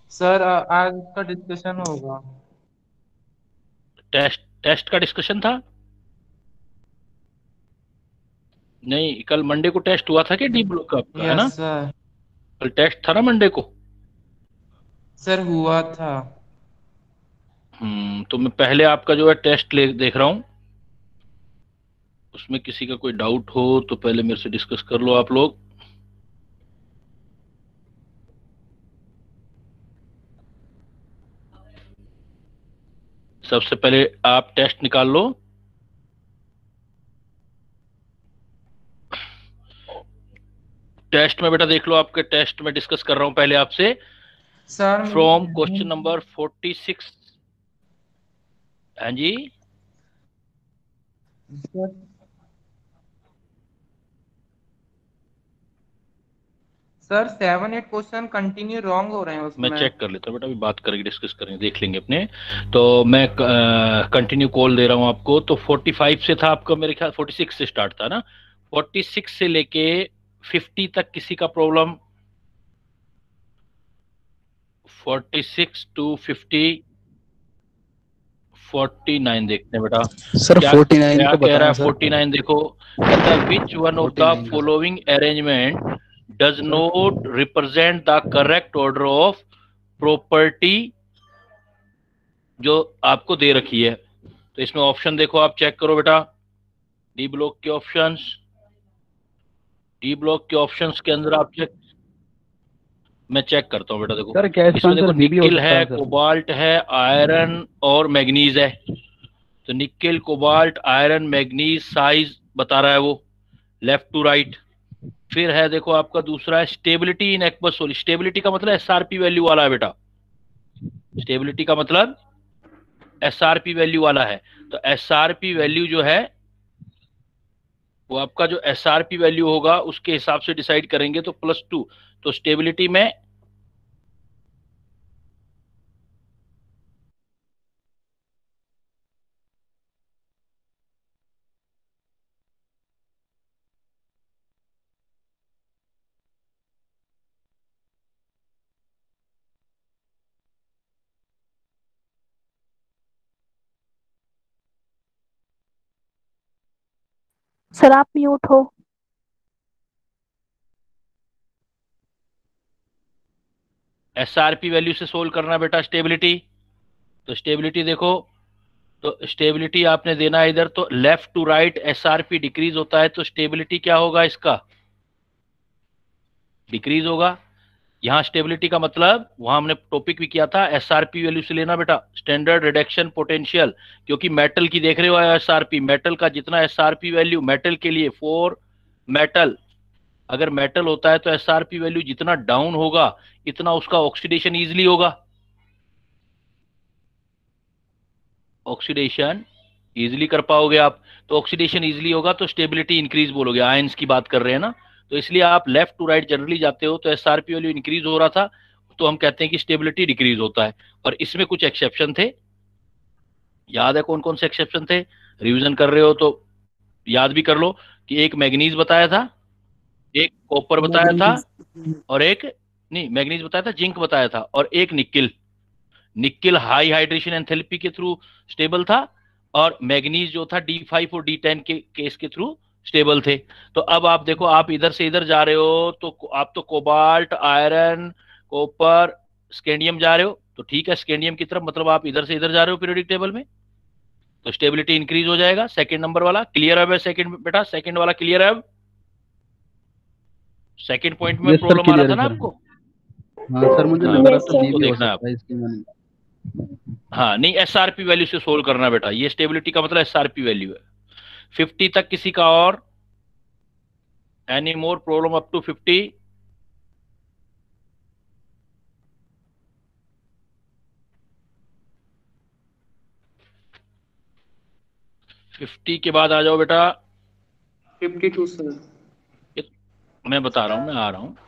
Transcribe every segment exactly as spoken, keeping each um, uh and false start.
Sir आ- आज का discussion होगा। टेस्ट टेस्ट का डिस्कशन था? नहीं, कल मंडे को टेस्ट हुआ था क्या डी ब्लॉक का आपका, है यस ना? सर। कल टेस्ट था ना मंडे को? सर हुआ था। हम्म तो मैं पहले आपका जो है टेस्ट ले देख रहा हूँ। उसमें किसी का कोई डाउट हो तो पहले मेरे से डिस्कस कर लो आप लोग। सबसे पहले आप टेस्ट निकाल लो। टेस्ट में बेटा देख लो, आपके टेस्ट में डिस्कस कर रहा हूं पहले आपसे। सर मेरी from question pending- number forty six. हाँ जी। Sir sir seven eight question continue wrong हो रहे हैं मैं उसमें। चेक कर लेता हूँ बेटा, अभी बात करेंगे, डिस्कस करेंगे, देख लेंगे अपने। तो मैं कंटिन्यू कॉल दे रहा हूँ आपको। तो फोर्टी फाइव से था आपका, मेरे ख्याल फोर्टी सिक्स से स्टार्ट था ना? फोर्टी सिक्स से लेके फिफ्टी तक किसी का problem? Forty six to fifty. Forty nine देखते हैं बेटा। सर क्या फोर्टी नाइन क्या का कह रहा बताएं है सर। Forty nine? देखो, कहता है which one of forty the nine का sir. Following arrangement does sir not represent the correct order of property जो आपको दे रखी है। तो इसमें ऑप्शन देखो, आप चेक करो बेटा। डी ब्लॉक के ऑप्शंस, डी ब्लॉक के ऑप्शंस के अंदर आप चेक, मैं चेक करता हूँ बेटा। देखो, सर क्या इसका इसमें देखो आंसर बी भी हो निकिल सकता है, है सर? कोबाल्ट है, आयरन और मैग्नीज है। तो nickel, cobalt, iron, manganese size बता रहा है वो, लेफ्ट टू राइट। फिर है देखो आपका दूसरा है stability in aqueous solid. Stability का मतलब एसआरपी वैल्यू वाला है बेटा। स्टेबिलिटी का मतलब एसआरपी वैल्यू वाला है। तो एसआरपी वैल्यू जो है वो आपका जो एसआरपी वैल्यू होगा उसके हिसाब से डिसाइड करेंगे, तो प्लस टू। तो स्टेबिलिटी में सर आप म्यूट हो। एसआरपी वैल्यू से सोल्व करना बेटा स्टेबिलिटी। तो स्टेबिलिटी देखो, तो स्टेबिलिटी आपने देना है इधर, तो left to right SRP decrease होता है, तो स्टेबिलिटी क्या होगा इसका? डिक्रीज होगा। यहां स्टेबिलिटी का मतलब, वहां हमने टॉपिक भी किया था, एसआरपी वैल्यू से लेना बेटा, स्टैंडर्ड रिडक्शन पोटेंशियल। क्योंकि मेटल की देख रहे हो एसआरपी, मेटल का जितना एसआरपी वैल्यू मेटल के लिए फॉर मेटल, अगर मेटल होता है तो एसआरपी वैल्यू जितना डाउन होगा इतना उसका ऑक्सीडेशन इजिली होगा। ऑक्सीडेशन इजिली कर पाओगे आप। तो ऑक्सीडेशन इजिली होगा तो स्टेबिलिटी इंक्रीज बोलोगे, आयंस की बात कर रहे हैं ना। तो इसलिए आप लेफ्ट टू राइट जनरली जाते हो, तो एसआरपी वैल्यू इंक्रीज हो रहा था तो हम कहते हैं कि स्टेबिलिटी डिक्रीज होता है। और इसमें कुछ एक्सेप्शन थे, याद है कौन कौन से एक्सेप्शन थे? रिवीजन कर रहे हो तो याद भी कर लो। कि एक मैग्नीज बताया था, एक कॉपर बताया था, मैग्नीज। और एक, नहीं मैग्नीज बताया था, जिंक बताया था, और एक nickel. Nickel high hydration enthalpy के थ्रू स्टेबल था, और मैग्नीज जो था डी फाइव और डी टेन के केस के थ्रू स्टेबल थे। तो अब आप देखो, आप इधर से इधर जा रहे हो तो आप तो कोबाल्ट, आयरन, कॉपर, स्केंडियम जा रहे हो, तो ठीक है स्केंडियम की तरफ, मतलब आप इधर से इधर जा रहे हो पीरियोडिक टेबल में, तो स्टेबिलिटी इंक्रीज हो जाएगा। सेकंड नंबर वाला क्लियर है? सेकंड बेटा, सेकंड वाला क्लियर है? सेकंड पॉइंट में यस सर प्रॉब्लम आ रहा क्लियर था है ना सर। आपको? हाँ सर मुझे हाँ लग रहा यस था तो सर। बी उसको भी हो देखना है सकता आपको। है इसकी मैंने। हाँ नहीं, एसआरपी वैल्यू से सोल्व करना बेटा, ये स्टेबिलिटी का मतलब एसआरपी वैल्यू है। फिफ्टी तक किसी का और? Any more problem up to fifty? Fifty के बाद आ जाओ बेटा। Fifty two sir. ये मैं बता रहा हूं, मैं आ रहा हूं,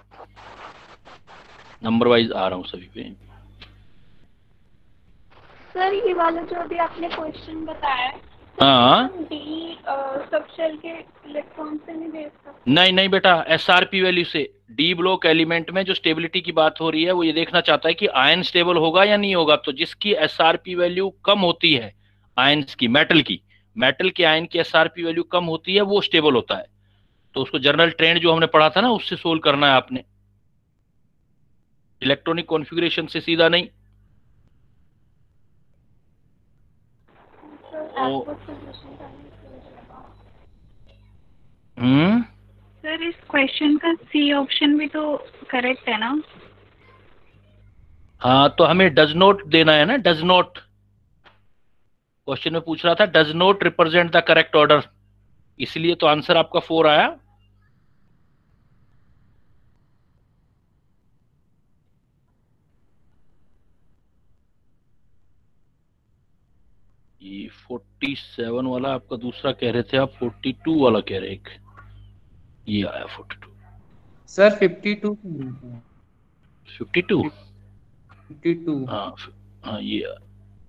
नंबर वाइज आ रहा हूं सभी पे। सर ये वाला जो अभी आपने क्वेश्चन बताया हाँ डी सब शेल के इलेक्ट्रॉन से नहीं भेजता। नहीं नहीं बेटा, एसआरपी वैल्यू से। डी ब्लॉक एलिमेंट में जो स्टेबिलिटी की बात हो रही है वो ये देखना चाहता है कि आयन स्टेबल होगा या नहीं होगा। तो जिसकी एसआरपी वैल्यू कम होती है आयंस की, मेटल की मेटल के आयन की एसआरपी वैल्यू कम होती है, वो स्टेबल होता है। तो उसको जनरल ट्रेंड जो हमने पढ़ा था ना, उससे सोल्व करना है आपने, इलेक्ट्रॉनिक कॉन्फ़िगरेशन से सीधा नहीं। ओ, हम्म सर इस क्वेश्चन का सी ऑप्शन भी तो करेक्ट है ना? हाँ, तो हमें डज नॉट देना है ना। डज नॉट क्वेश्चन में पूछ रहा था, does not represent the correct order, इसलिए तो आंसर आपका फोर आया। ये फोर्टी सेवन वाला आपका दूसरा कह रहे थे आप, फोर्टी टू वाला कह रहे एक, ये आया forty two. Sir fifty two fifty two fifty two हाँ हाँ ये आया।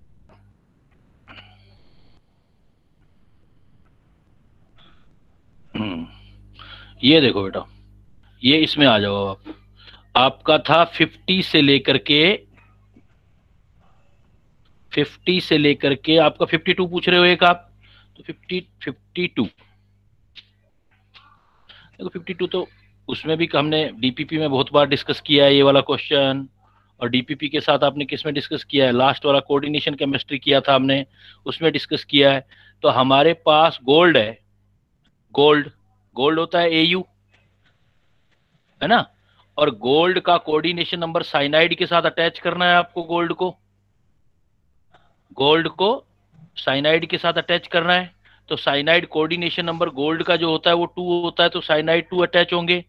हम्म ये देखो बेटा, ये इसमें आ जाओ आप। आपका था फिफ्टी से लेकर के फिफ्टी से लेकर के आपका फिफ्टी टू पूछ रहे हो एक आप, तो फिफ्टी फिफ्टी टू देखो, फिफ्टी टू तो उसमें भी हमने डीपीपी में बहुत बार डिस्कस किया है ये वाला क्वेश्चन। और डीपीपी के साथ आपने किस में डिस्कस किया है, लास्ट वाला कोऑर्डिनेशन केमिस्ट्री किया था हमने, उसमें डिस्कस किया है। तो हमारे पास गोल्ड है, गोल्ड गोल्ड होता है एयू, है ना। और गोल्ड का कोऑर्डिनेशन नंबर साइनाइड के साथ अटैच करना है आपको। गोल्ड को गोल्ड को साइनाइड के साथ अटैच करना है। तो साइनाइड कोऑर्डिनेशन नंबर गोल्ड का जो होता है वो टू होता है, तो साइनाइड टू अटैच होंगे,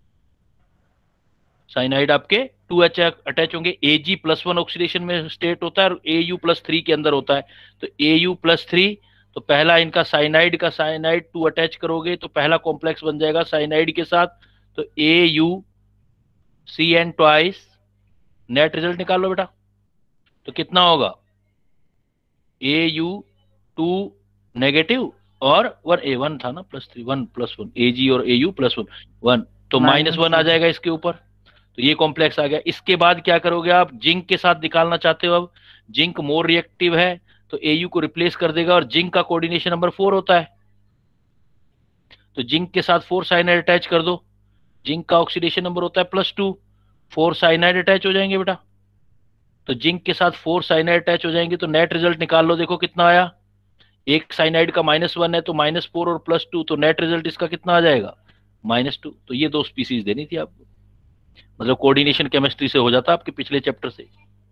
साइनाइड आपके टू एच अटैच होंगे। एजी प्लस वन ऑक्सीडेशन में स्टेट होता है और ए यू प्लस थ्री के अंदर होता है। तो ए यू प्लस थ्री, तो पहला इनका साइनाइड का साइनाइड टू अटैच करोगे तो पहला कॉम्प्लेक्स बन जाएगा साइनाइड के साथ, तो A U C N twice. Net result निकाल लो बेटा, तो कितना होगा, ए यू टू नेगेटिव और वन, ए वन था ना, plus three, one plus one, A G और A U plus one one, तो माइनस वन आ जाएगा इसके ऊपर। तो ये कॉम्प्लेक्स आ गया। इसके बाद क्या करोगे आप, जिंक के साथ निकालना चाहते हो। अब जिंक मोर रिएक्टिव है तो ए यू को रिप्लेस कर देगा, और जिंक का कोऑर्डिनेशन नंबर फोर होता है, तो जिंक के साथ फोर साइनाइड अटैच कर दो। जिंक का ऑक्सीडेशन नंबर होता है plus two, four cyanide attach हो जाएंगे बेटा। तो जिंक के साथ फोर साइनाइड अटैच हो जाएंगे, तो नेट रिजल्ट निकाल लो, देखो कितना आया। एक साइनाइड का माइनस वन है तो माइनस फोर और प्लस टू, तो नेट रिजल्ट इसका कितना आ जाएगा, माइनस टू। तो ये दो स्पीसीज देनी थी आपको, मतलब कोऑर्डिनेशन केमिस्ट्री से हो जाता आपके पिछले चैप्टर से।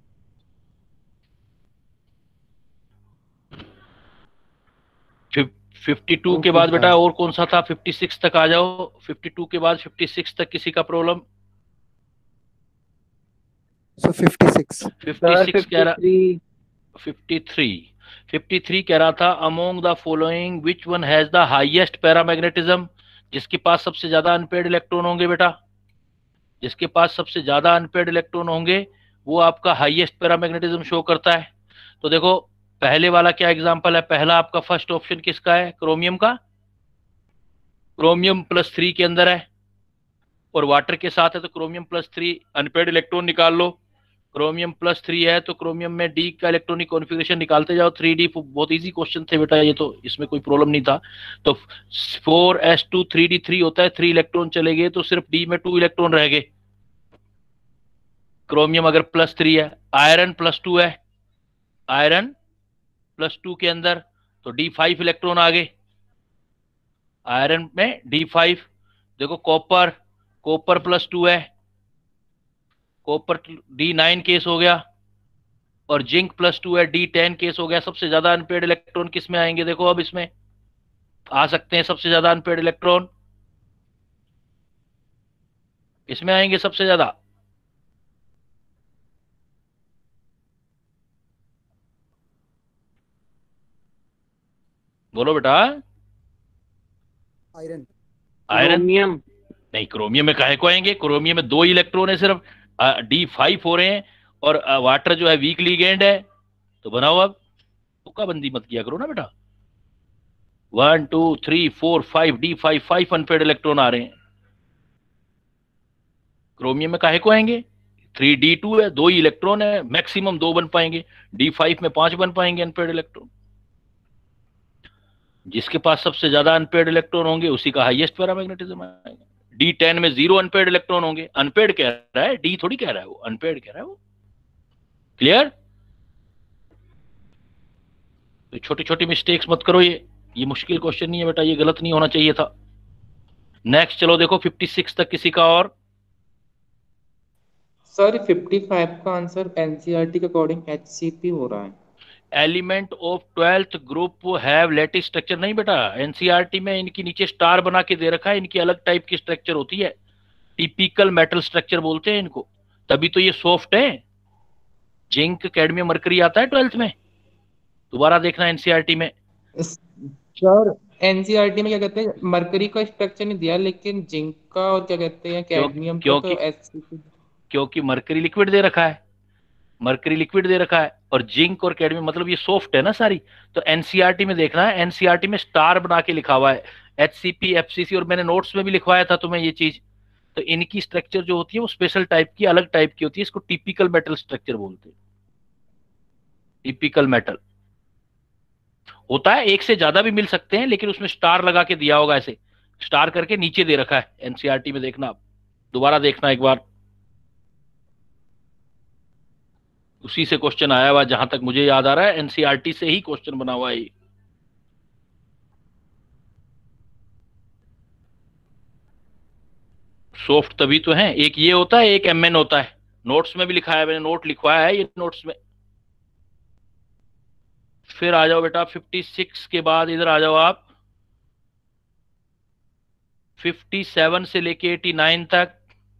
फिफ्टी टू के बाद बेटा और कौन सा था, फिफ्टी सिक्स तक आ जाओ। फिफ्टी टू के बाद फिफ्टी सिक्स तक किसी का problem? So fifty-six. Fifty six कह रहा, फिफ्टी थ्री फिफ्टी थ्री कह रहा था, among the following which one has the highest paramagnetism. जिसके पास सबसे ज्यादा अनपेयर्ड इलेक्ट्रॉन होंगे बेटा, जिसके पास सबसे ज्यादा अनपेयर्ड इलेक्ट्रॉन होंगे वो आपका हाईएस्ट पैरामैग्नेटिज्म शो करता है। तो देखो पहले वाला क्या एग्जांपल है, पहला आपका फर्स्ट ऑप्शन किसका है, क्रोमियम का। क्रोमियम प्लस थ्री के अंदर है और वाटर के साथ है, तो chromium plus three unpaired electron निकाल लो। क्रोमियम प्लस थ्री है तो क्रोमियम में डी का इलेक्ट्रॉनिक कॉन्फ़िगरेशन निकालते जाओ। थ्री डी बहुत इजी क्वेश्चन थे बेटा ये, तो इसमें कोई प्रॉब्लम नहीं था। तो four S two three D three होता है, थ्री इलेक्ट्रॉन चले गए तो सिर्फ डी में टू इलेक्ट्रॉन रह गए। क्रोमियम अगर प्लस थ्री है, आयरन प्लस टू है, आयरन प्लस टू के अंदर तो डी फाइव इलेक्ट्रॉन आ गए, आयरन में डी फाइव। देखो कॉपर, कॉपर प्लस टू है, कॉपर डी नाइन केस हो गया, और जिंक प्लस टू है, डी टेन केस हो गया। सबसे ज्यादा अनपेयर्ड इलेक्ट्रॉन किस में आएंगे, देखो अब इसमें आ सकते हैं सबसे ज्यादा अनपेयर्ड इलेक्ट्रॉन इसमें आएंगे सबसे ज्यादा। बोलो बेटा। Iron. आयरन नहीं, क्रोमियम में काहे को आएंगे, क्रोमियम में दो इलेक्ट्रॉन है सिर्फ, डी फाइव हो रहे हैं, और वाटर जो है वीक लिगेंड है। तो बनाओ अब, तुक्का बंदी मत किया करो ना बेटा। One two three four five D five five unpaired electron आ रहे हैं। क्रोमियम में काहे को आएंगे? थ्री डी टू है, दो ही इलेक्ट्रॉन है, मैक्सिमम दो बन पाएंगे। डी फाइव में पांच बन पाएंगे अनपेड इलेक्ट्रॉन। जिसके पास सबसे ज्यादा अनपेड इलेक्ट्रॉन होंगे उसी का हाईएस्ट पैरामैग्नेटिज्म आएगा। डी टेन में जीरो अनपेड इलेक्ट्रॉन होंगे। अनपेड कह रहा है, डी थोड़ी कह रहा है, वो अनपेड कह रहा है वो। क्लियर? तो छोटी छोटी मिस्टेक्स मत करो। ये ये मुश्किल क्वेश्चन नहीं है बेटा, ये गलत नहीं होना चाहिए था। नेक्स्ट चलो देखो फिफ्टी सिक्स तक किसी का और। सर फिफ्टी फाइव का आंसर एनसीईआरटी के अकॉर्डिंग एचसीपी हो रहा है। Element of twelfth group have lattice structure नहीं बेटा, एनसीईआरटी में इनकी नीचे स्टार बना के दे रखा है। इनकी अलग टाइप की स्ट्रक्चर होती है, टिपिकल मेटल स्ट्रक्चर बोलते हैं इनको, तभी तो ये सॉफ्ट है। जिंक कैडमियम मरकरी आता है ट्वेल्थ में, दोबारा देखना एनसीईआरटी में। सर एनसीईआरटी में क्या कहते हैं, मरकरी का स्ट्रक्चर नहीं दिया, लेकिन जिंक का और क्या कहते हैं कैडमियम का तो एचसीपी, क्योंकि मरकरी लिक्विड दे रखा है, मरकरी लिक्विड दे रखा है, और जिंक और कैडमियम मतलब ये सॉफ्ट है ना सारी। तो एनसीईआरटी में देखना है, एनसीईआरटी में स्टार बना के लिखा हुआ है एचसीपी एफसीसी, और मैंने नोट्स में भी लिखवाया था तुम्हें ये चीज। तो इनकी स्ट्रक्चर जो होती है वो स्पेशल टाइप की, अलग टाइप की होती है। इसको टिपिकल मेटल स्ट्रक्चर बोलते हैं। टिपिकल मेटल होता है, एक से ज्यादा भी मिल सकते हैं, लेकिन उसमें स्टार लगा के दिया होगा, ऐसे स्टार करके नीचे दे रखा है एनसीईआरटी में। देखना आप, दोबारा देखना एक बार, उसी से क्वेश्चन आया हुआ जहां तक मुझे याद आ रहा है, एनसीईआरटी से ही क्वेश्चन बना हुआ है। सॉफ्ट तभी तो है, एक ये होता है, एक एमएन होता है। नोट्स में भी लिखा है, मैंने नोट लिखवाया है ये नोट्स में। फिर आ जाओ बेटा फिफ्टी सिक्स के बाद, इधर आ जाओ आप फिफ्टी सेवन से लेके एटी नाइन तक।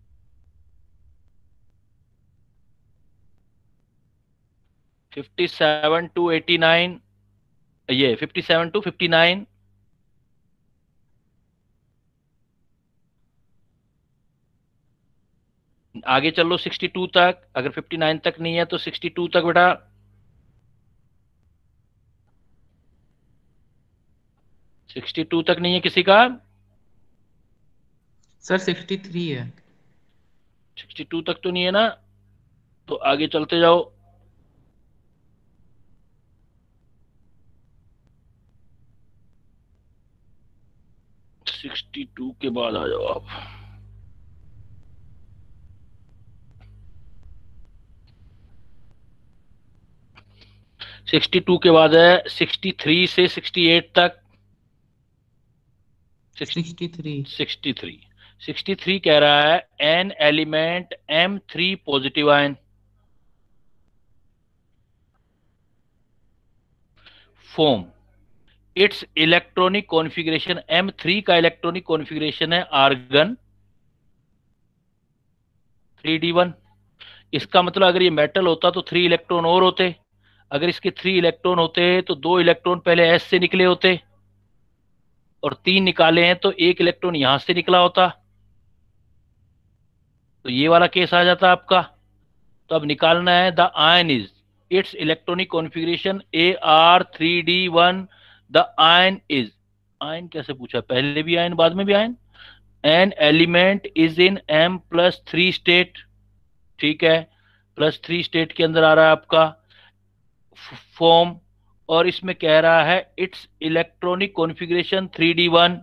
Fifty seven to eighty nine, ये fifty seven to fifty nine. आगे चलो सिक्सटी टू तक, अगर फिफ्टी नाइन तक नहीं है तो सिक्सटी टू तक बेटा। सिक्सटी टू तक नहीं है किसी का? सर सिक्सटी थ्री है। सिक्सटी टू तक तो नहीं है ना, तो आगे चलते जाओ। सिक्सटी टू के बाद आ जाओ आप। सिक्सटी टू के बाद है सिक्सटी थ्री से सिक्सटी एट तक। Sixty three sixty three sixty three कह रहा है an element M three positive ion form its electronic configuration. M three का इलेक्ट्रॉनिक कॉन्फ़िगरेशन है आर्गन थ्री डी वन। इसका मतलब अगर ये मेटल होता तो थ्री इलेक्ट्रॉन और होते, अगर इसके थ्री इलेक्ट्रॉन होते तो दो इलेक्ट्रॉन पहले एस से निकले होते, और तीन निकाले हैं तो एक इलेक्ट्रॉन यहां से निकला होता, तो ये वाला केस आ जाता आपका। तो अब निकालना है the ion is its electronic configuration A R three D one. The ion is, ion कैसे पूछा, पहले भी आयन बाद में भी ion. An element is in M plus three state, ठीक है, प्लस थ्री स्टेट के अंदर आ रहा है आपका फॉर्म, और इसमें कह रहा है its electronic configuration three D one.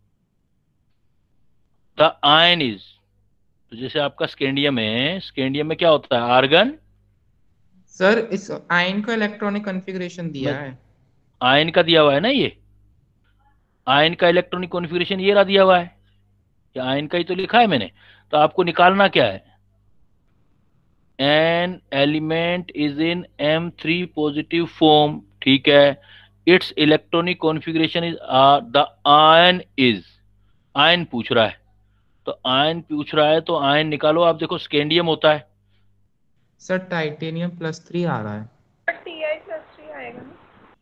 The ion is, तो जैसे आपका स्कैंडियम है, स्कैंडियम में क्या होता है आर्गन। सर इस आयन का इलेक्ट्रॉनिक कॉन्फ़िगरेशन दिया है, आयन का दिया हुआ है ना, ये आयन का इलेक्ट्रॉनिक कॉन्फ़िगरेशन ये रहा दिया हुआ है, ये आयन का ही तो लिखा है मैंने। तो आपको निकालना क्या है, an element is in M three positive form, ठीक है, its electronic configuration is the ion is, ion पूछ रहा है, तो आयन पूछ रहा है तो आयन निकालो आप। देखो स्कैंडियम होता है सर टाइटेनियम प्लस थ्री आ रहा है। टी आई प्लस थ्री आएगा ना।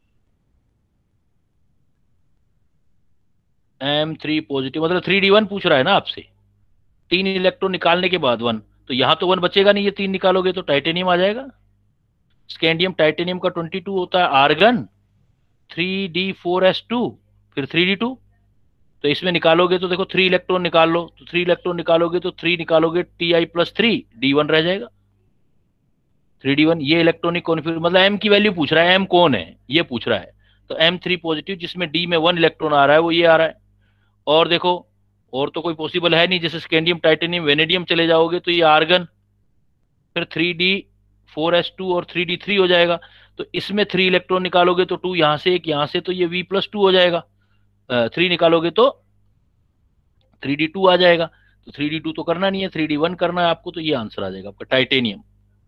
एम थ्री पॉजिटिव मतलब थ्री डी वन पूछ रहा है ना आपसे, तीन इलेक्ट्रॉन निकालने के बाद वन, तो यहां तो वन बचेगा नहीं, ये तीन निकालोगे तो टाइटेनियम आ जाएगा। स्कैंडियम टाइटेनियम का ट्वेंटी टू होता है argon three D four S two, फिर थ्री डी टू, तो इसमें निकालोगे तो देखो थ्री इलेक्ट्रॉन निकाल लो, तो थ्री इलेक्ट्रॉन निकालोगे तो थ्री निकालोगे T I plus three D one रह जाएगा, थ्री डी वन। ये इलेक्ट्रॉनिक कॉन्फिगर मतलब एम की वैल्यू पूछ रहा है, एम कौन है ये पूछ रहा है, तो एम थ्री पॉजिटिव जिसमें डी में वन इलेक्ट्रॉन आ रहा है वो ये आ रहा है। और देखो और तो कोई पॉसिबल है नहीं, जैसे स्कैंडियम टाइटेनियम वेनेडियम चले जाओगे तो ये आर्गन, फिर three D four S two और थ्री डी थ्री हो जाएगा, तो इसमें थ्री इलेक्ट्रॉन निकालोगे तो टू यहाँ से एक यहाँ से, तो ये वी प्लस टू हो जाएगा, थ्री निकालोगे तो थ्री डी टू आ जाएगा, तो थ्री डी टू तो करना नहीं है, थ्री डी वन करना है आपको, तो ये आंसर आ जाएगा आपका टाइटेनियम।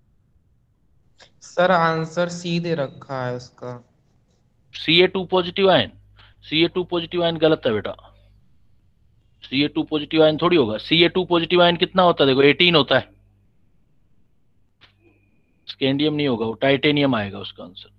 सर आंसर सी दे रखा है उसका, C A two positive ion, C A two positive ion गलत है बेटा, C A two positive ion थोड़ी होगा, C A two positive ion कितना होता है देखो एटीन होता है, स्कैंडियम नहीं होगा वो टाइटेनियम आएगा उसका आंसर।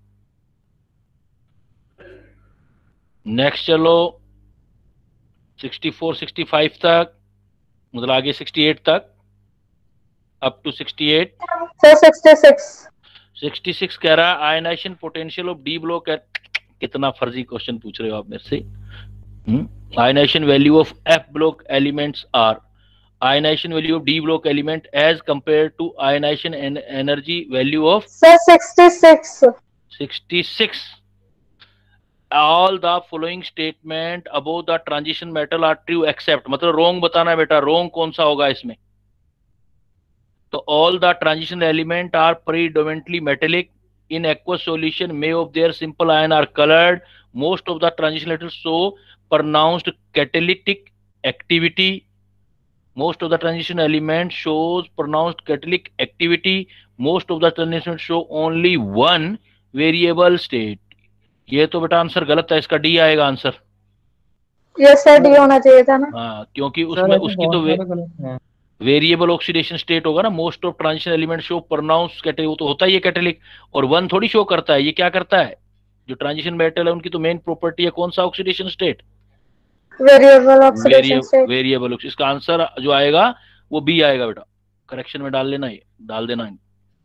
नेक्स्ट चलो सिक्सटी फोर सिक्सटी फाइव तक, मतलब आगे सिक्सटी एट तक, up to sixty eight. Sir sixty six. Sixty six कह रहा है ionization potential of D block, कितना फर्जी क्वेश्चन पूछ रहे हो आप मेरे से। Ionization value of F block elements are, ionization value of D block element as compare to ionization energy value of sir sixty six. Sixty six. All the following statement above the transition metal are true except, मतलब wrong बताना है बेटा, रोंग कौन सा होगा इसमें, तो all the transition element are predominantly metallic in aqueous solution, may of their simple ion are colored, most of the transition metals show pronounced catalytic activity, most of the transition element shows pronounced catalytic activity, most of the transition show only one variable state। ये तो बेटा answer गलत है, इसका D आएगा answer. Yes sir D होना चाहिए था ना। हाँ क्योंकि उसमें उसकी तो वे, वेरिएबल ऑक्सीडेशन स्टेट होगा ना, most of transition element show pronounce catalytic, वो तो होता ही है कैटेलिक, और वन थोड़ी शो करता है, ये क्या करता है जो ट्रांजिशन मेटल है उनकी तो मेन प्रॉपर्टी है कौन सा oxidation state, variable oxidation state. Variable. इसका आंसर जो आएगा वो बी आएगा बेटा, करेक्शन में डाल लेना, ये डाल देना है।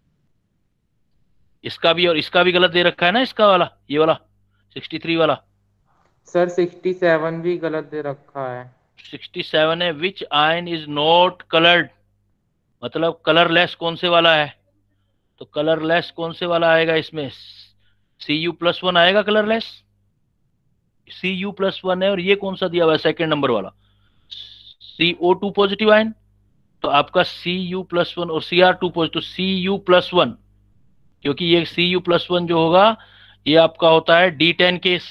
इसका भी और इसका भी गलत दे रखा है ना, इसका वाला ये वाला सिक्सटी थ्री वाला। सर सिक्सटी सेवन भी गलत दे रखा है, सिक्सटी सेवन है which ion is not coloured, मतलब कलरलेस कौन से वाला है, तो कलरलेस कौन से वाला आएगा इसमें, सी यू प्लस वन आएगा colourless, C U plus one है, और ये कौन सा दिया हुआ है सेकेंड नंबर वाला C O two positive ion, तो आपका सी यू प्लस वन और C R two positive, C U plus one, क्योंकि ये सी यू प्लस वन जो होगा ये आपका होता है डी टेन केस,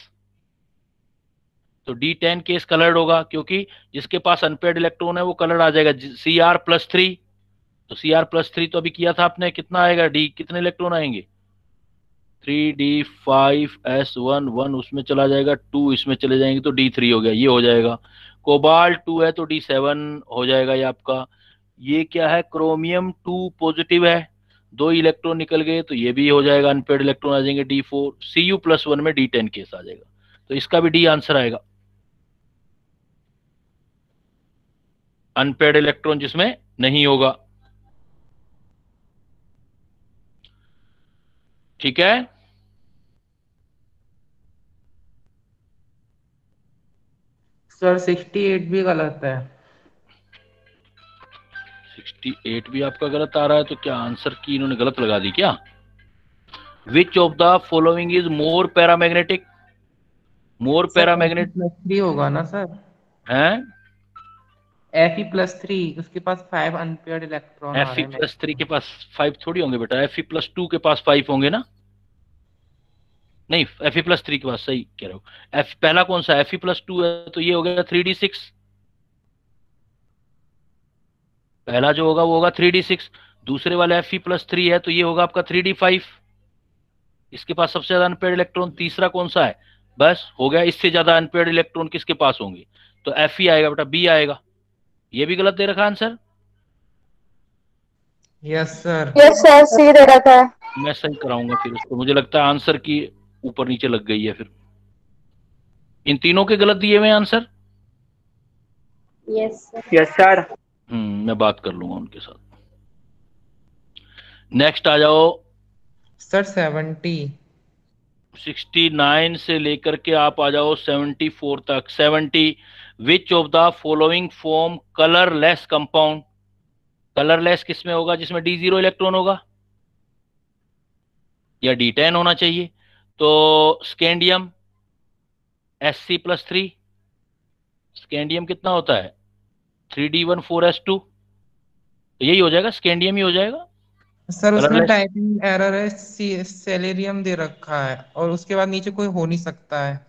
तो डी टेन केस कलर्ड होगा, क्योंकि जिसके पास अनपेयर्ड इलेक्ट्रॉन है वो कलर्ड आ जाएगा, सी आर प्लस थ्री, तो सी आर प्लस थ्री तो अभी किया था आपने, कितना आएगा डी, कितने इलेक्ट्रॉन आएंगे, three D five S one one उसमें चला जाएगा, टू इसमें चले जाएंगे तो डी थ्री हो गया, ये हो जाएगा। कोबाल्ट टू है तो डी सेवन हो जाएगा ये आपका। ये क्या है, क्रोमियम टू पॉजिटिव है, दो इलेक्ट्रॉन निकल गए तो ये भी हो जाएगा, अनपेयर्ड इलेक्ट्रॉन आ जाएंगे D four, C U plus one में डी टेन केस आ जाएगा, तो इसका भी डी आंसर आएगा, अनपेयर्ड इलेक्ट्रॉन जिसमें नहीं होगा। ठीक है, सर सिक्सटी एट भी गलत है, सिक्सटी एट भी आपका गलत आ रहा है, तो क्या आंसर की इन्होंने गलत लगा दी क्या। Which of the following is more paramagnetic, more paramagnetic three होगा ना सर, है एफ ई प्लस थ्री, उसके पास फाइव अनपेयर्ड इलेक्ट्रॉन आ एफ रहे ई हैं। प्लस थ्री के पास फाइव थोड़ी होंगे बेटा, एफ ई प्लस टू के पास फाइव होंगे ना, नहीं एफ ई प्लस थ्री के पास, सही कह रहे हो। एफ पहला कौन सा एफ ई प्लस टू है, तो ये हो गया थ्री डी सिक्स, पहला जो होगा वो होगा थ्री डी सिक्स, दूसरे वाले एफ ई प्लस थ्री है तो ये होगा आपका थ्री डी फाइव, इसके पास सबसे ज्यादा अनपेयर्ड इलेक्ट्रॉन। तीसरा कौन सा है, बस हो गया, इससे ज्यादा अनपेयर्ड इलेक्ट्रॉन किसके पास होंगे, तो एफ ई आएगा बेटा, बी आएगा। ये भी गलत दे रखा answer, yes sir, yes sir C दे रखा है। मैं सही कराऊंगा फिर उसको, मुझे लगता है आंसर की ऊपर नीचे लग गई है, फिर इन तीनों के गलत दिए हुए answer. Yes sir. Yes sir. हम्म मैं बात कर लूंगा उनके साथ। नेक्स्ट आ जाओ सर सेवेंटी, सिक्सटी नाइन से लेकर के आप आ जाओ सेवेंटी फोर तक। Seventy, which of the following form colourless compound. Colourless किसमें होगा? जिसमें डी जीरो इलेक्ट्रॉन होगा या डी टेन होना चाहिए। तो scandium S C plus three, scandium कितना होता है? Three D one four S two, तो यही हो जाएगा, स्कैंडियम ही हो जाएगा। सर उसमें कलरलेस टाइपिंग एरर है, सी, सेलेरियम दे रखा है और उसके बाद नीचे कोई हो नहीं सकता है।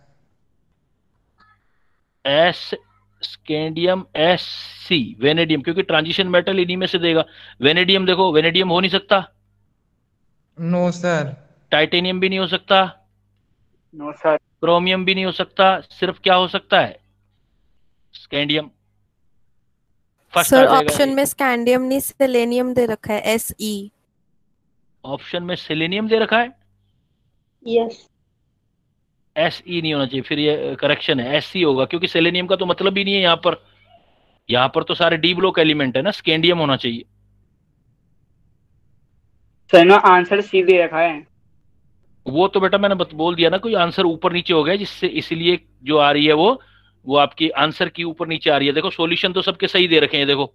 S, scandium S C, vanadium, क्योंकि ट्रांजिशन मेटल इन्हीं में से देगा। वेनेडियम देखो, वेनेडियम हो नहीं सकता। No sir. टाइटेनियम भी नहीं हो सकता। No sir. क्रोमियम भी नहीं हो सकता। सिर्फ क्या हो सकता है? स्कैंडियम। फर्स्ट आ सर जाएगा। ऑप्शन में स्कैंडियम नहीं सेलेनियम दे रखा है, एस ई। ऑप्शन में सेलेनियम दे रखा है, यस। एस ई नहीं होना चाहिए, फिर ये करेक्शन है, एस सी होगा, क्योंकि सेलेनियम का तो मतलब ही नहीं है यहाँ पर। यहाँ पर तो सारे डी ब्लॉक एलिमेंट है ना, स्कैंडियम होना चाहिए। सर ना आंसर सी दे रखा है। वो तो बेटा मैंने बत, बोल दिया ना, कोई आंसर ऊपर नीचे हो गया, जिससे इसलिए जो आ रही है वो वो आपकी आंसर की ऊपर नीचे आ रही है। देखो सॉल्यूशन तो सबके सही दे रखे हैं, देखो।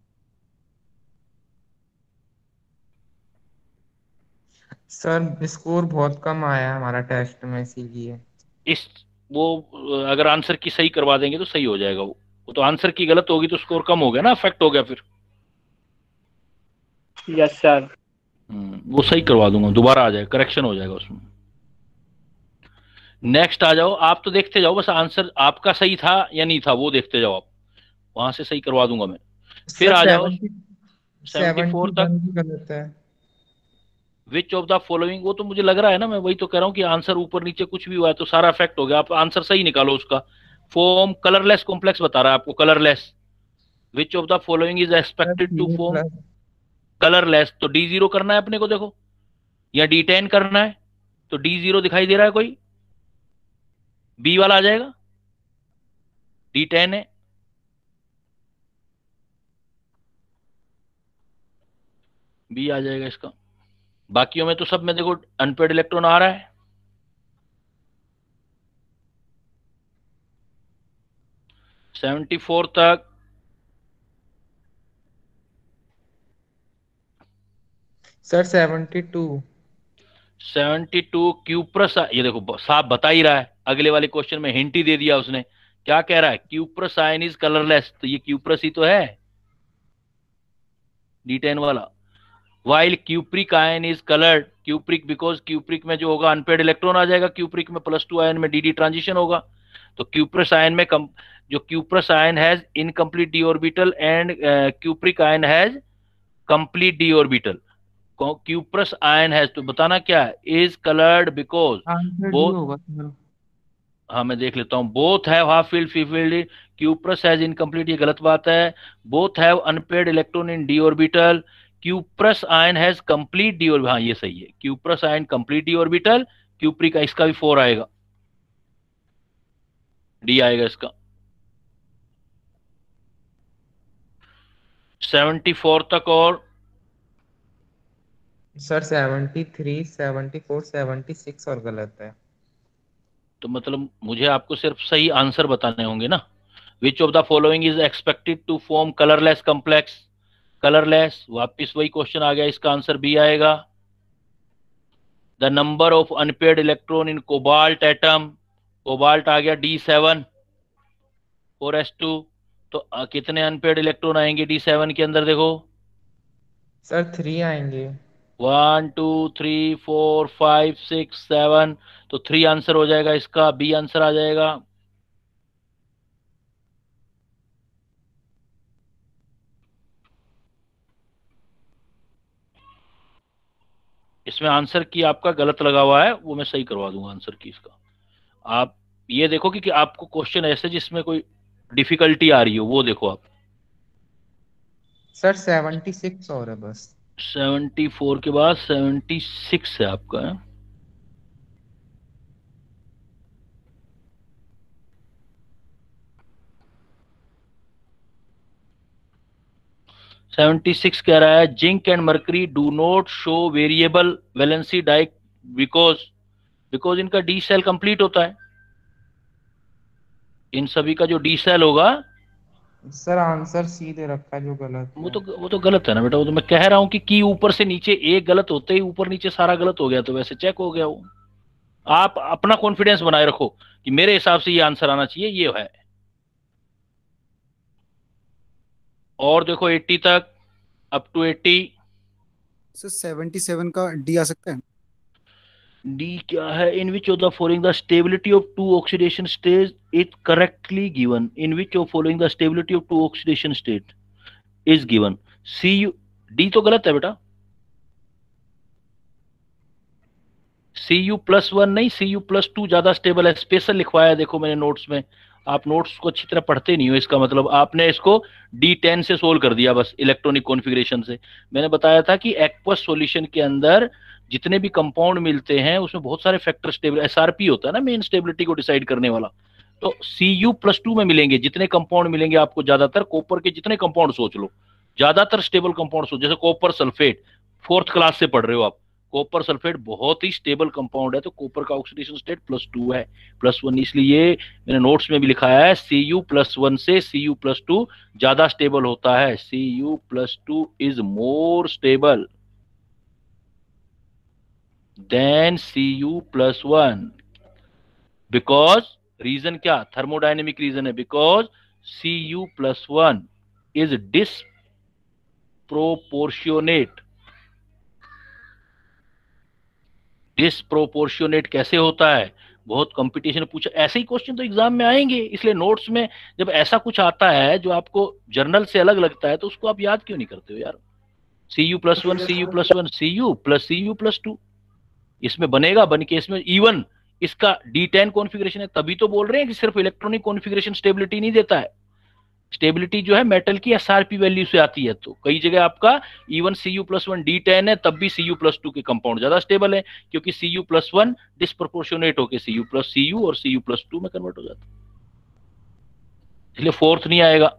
सर स्कोर बहुत कम आया है हमारा टेस्ट में, इसीलिए। इस वो अगर आंसर की सही करवा देंगे तो सही हो जाएगा। वो वो तो आंसर की गलत होगी तो स्कोर कम हो गया ना, अफेक्ट हो गया फिर। Yes sir. वो सही करवा दूंगा, दोबारा आ जाएगा, करेक्शन हो जाएगा उसमें। नेक्स्ट आ जाओ, आप तो देखते जाओ बस, आंसर आपका सही था या नहीं था वो देखते जाओ आप, वहां से सही करवा दूंगा मैं। फिर आ जाओ सेवेंटी फोर तक। गलत है। विच ऑफ द फॉलोइंग, वो तो मुझे लग रहा है ना, मैं वही तो कह रहा हूँ कि आंसर ऊपर नीचे कुछ भी हुआ है तो सारा इफेक्ट हो गया। आप आंसर सही निकालो उसका। फॉर्म कलरलेस कॉम्प्लेक्स बता रहा है आपको, colourless. Which of the following is expected to form colourless, तो डी जीरो करना है अपने को, देखो, या डी टेन करना है। तो डी जीरो दिखाई दे रहा है कोई? बी वाला आ जाएगा, डी टेन है। बी आ जाएगा इसका। बाकियों में तो सब में देखो अनपेड इलेक्ट्रॉन आ रहा है। सेवेंटी फोर तक। Sir seventy two. Seventy two cuprous, ये देखो साफ बता ही रहा है, अगले वाले क्वेश्चन में हिंट ही दे दिया उसने। क्या कह रहा है? क्यूप्रस आयन इज कलरलेस, तो ये क्यूप्रस ही तो है, डी टेन वाला। While cupric ion is coloured, cupric because cupric में जो होगा अनपेड इलेक्ट्रॉन आ जाएगा, क्यूप्रिक में प्लस टू आयन में डी डी ट्रांजिशन होगा। तो क्यूप्रस आयन में कम, जो cuprous ion has incomplete D orbital and cupric ion has complete D orbital. Cuprous ion has, तो बताना क्या है? इज कलर्ड बिकॉज बोथ, हाँ मैं देख लेता हूँ, both have half filled free filled, cuprous has incomplete, ये गलत बात है। Both have unpaired electron in D orbital, cuprous ion has complete D orbital, हाँ ये सही है, cuprous ion complete D orbital. Cupric का इसका भी फोर आएगा, डी आएगा इसका। सेवेंटी फोर तक। और sir seventy three, seventy four, seventy six और गलत है। तो मतलब मुझे आपको सिर्फ सही आंसर बताने होंगे ना। Which of the following is expected to form colourless complex, colourless, वापिस वही क्वेश्चन आ गया, इसका आंसर बी आएगा। The number of unpaired electron in cobalt atom, cobalt आ गया D seven four S two, तो आ, कितने अनपेड इलेक्ट्रॉन आएंगे डी सेवन के अंदर? देखो सर थ्री आएंगे। One two three four five six seven, तो थ्री आंसर हो जाएगा इसका, बी आंसर आ जाएगा। इसमें आंसर की आपका गलत लगा हुआ है, वो मैं सही करवा दूंगा आंसर की इसका। आप ये देखो कि, कि आपको क्वेश्चन ऐसे जिसमें कोई डिफिकल्टी आ रही हो वो देखो आप। सर सेवेंटी सिक्स और है बस। सेवेंटी फोर के बाद सेवेंटी सिक्स है आपका है? सेवेंटी सिक्स कह रहा है zinc and mercury do not show variable valency die because because इनका डी सेल कंप्लीट होता है, इन सभी का जो डी सेल होगा। सर आंसर सी दे रखा है जो गलत वो है। तो वो तो गलत है ना बेटा, वो तो मैं कह रहा हूँ कि की ऊपर से नीचे एक गलत होते ही ऊपर नीचे सारा गलत हो गया, तो वैसे चेक हो गया वो। आप अपना कॉन्फिडेंस बनाए रखो कि मेरे हिसाब से ये आंसर आना चाहिए, ये है। और देखो अस्सी तक, अप टू अस्सी। सर सेवेंटी सेवन का डी आ सकता है। डी क्या है? In which of the following the stability of two oxidation stage is correctly given. In which of following the stability of two oxidation state is given. C U, D तो गलत है बेटा। C U plus one नहीं, C U plus two ज्यादा stable है, special लिखवाया है देखो मैंने नोट्स में। आप नोट्स को अच्छी तरह पढ़ते नहीं हो, इसका मतलब आपने इसको डी टेन से सोल्व कर दिया बस, इलेक्ट्रॉनिक कॉन्फ़िगरेशन से। मैंने बताया था कि एक्वस सॉल्यूशन के अंदर जितने भी कंपाउंड मिलते हैं उसमें बहुत सारे फैक्टर स्टेबल, एसआरपी होता है ना मेन स्टेबिलिटी को डिसाइड करने वाला। तो सी यू प्लस टू में मिलेंगे जितने कंपाउंड मिलेंगे आपको, ज्यादातर कॉपर के जितने कंपाउंड सोच लो, ज्यादातर स्टेबल कंपाउंड सोच, जैसे कॉपर सल्फेट, फोर्थ क्लास से पढ़ रहे हो आप, कॉपर सल्फेट बहुत ही स्टेबल कंपाउंड है, तो कॉपर का ऑक्सीडेशन स्टेट प्लस टू है, प्लस वन। इसलिए मैंने नोट्स में भी लिखाया है सी यू प्लस वन से सी यू प्लस टू ज्यादा स्टेबल होता है। C U plus two is more stable than C U plus one. Because reason क्या? थर्मोडायनेमिक रीजन है। Because C U plus one is disproportionate. Disproportionate कैसे होता है? बहुत कंपटीशन पूछा, ऐसे ही क्वेश्चन तो एग्जाम में आएंगे, इसलिए नोट्स में जब ऐसा कुछ आता है जो आपको जर्नल से अलग लगता है तो उसको आप याद क्यों नहीं करते हो यार। C U plus one, C U plus one, C U plus C U plus two, इसमें बनेगा, बन के इसमें इवन इसका डी टेन कॉन्फ़िगरेशन है। तभी तो बोल रहे हैं कि सिर्फ इलेक्ट्रॉनिक कॉन्फ़िगरेशन स्टेबिलिटी नहीं देता है, स्टेबिलिटी जो है मेटल की एसआरपी वैल्यू से आती है। तो कई जगह आपका even C U plus one d ten है, तब भी सी यू प्लस टू के कंपाउंड ज्यादा स्टेबल है, क्योंकि C U plus one disproportionate होकर C U plus C U और सी यू प्लस टू में कन्वर्ट हो जाता है, इसलिए फोर्थ नहीं आएगा।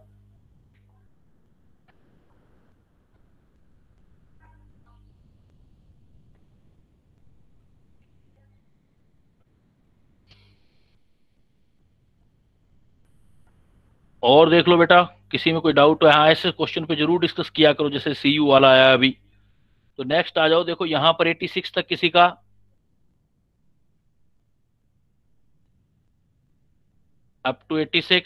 और देख लो बेटा, किसी में कोई डाउट है? हाँ, ऐसे क्वेश्चन पे जरूर डिस्कस किया करो, जैसे सी यू वाला आया अभी। तो नेक्स्ट आ जाओ, देखो यहां पर छियासी तक किसी का, अप टू छियासी।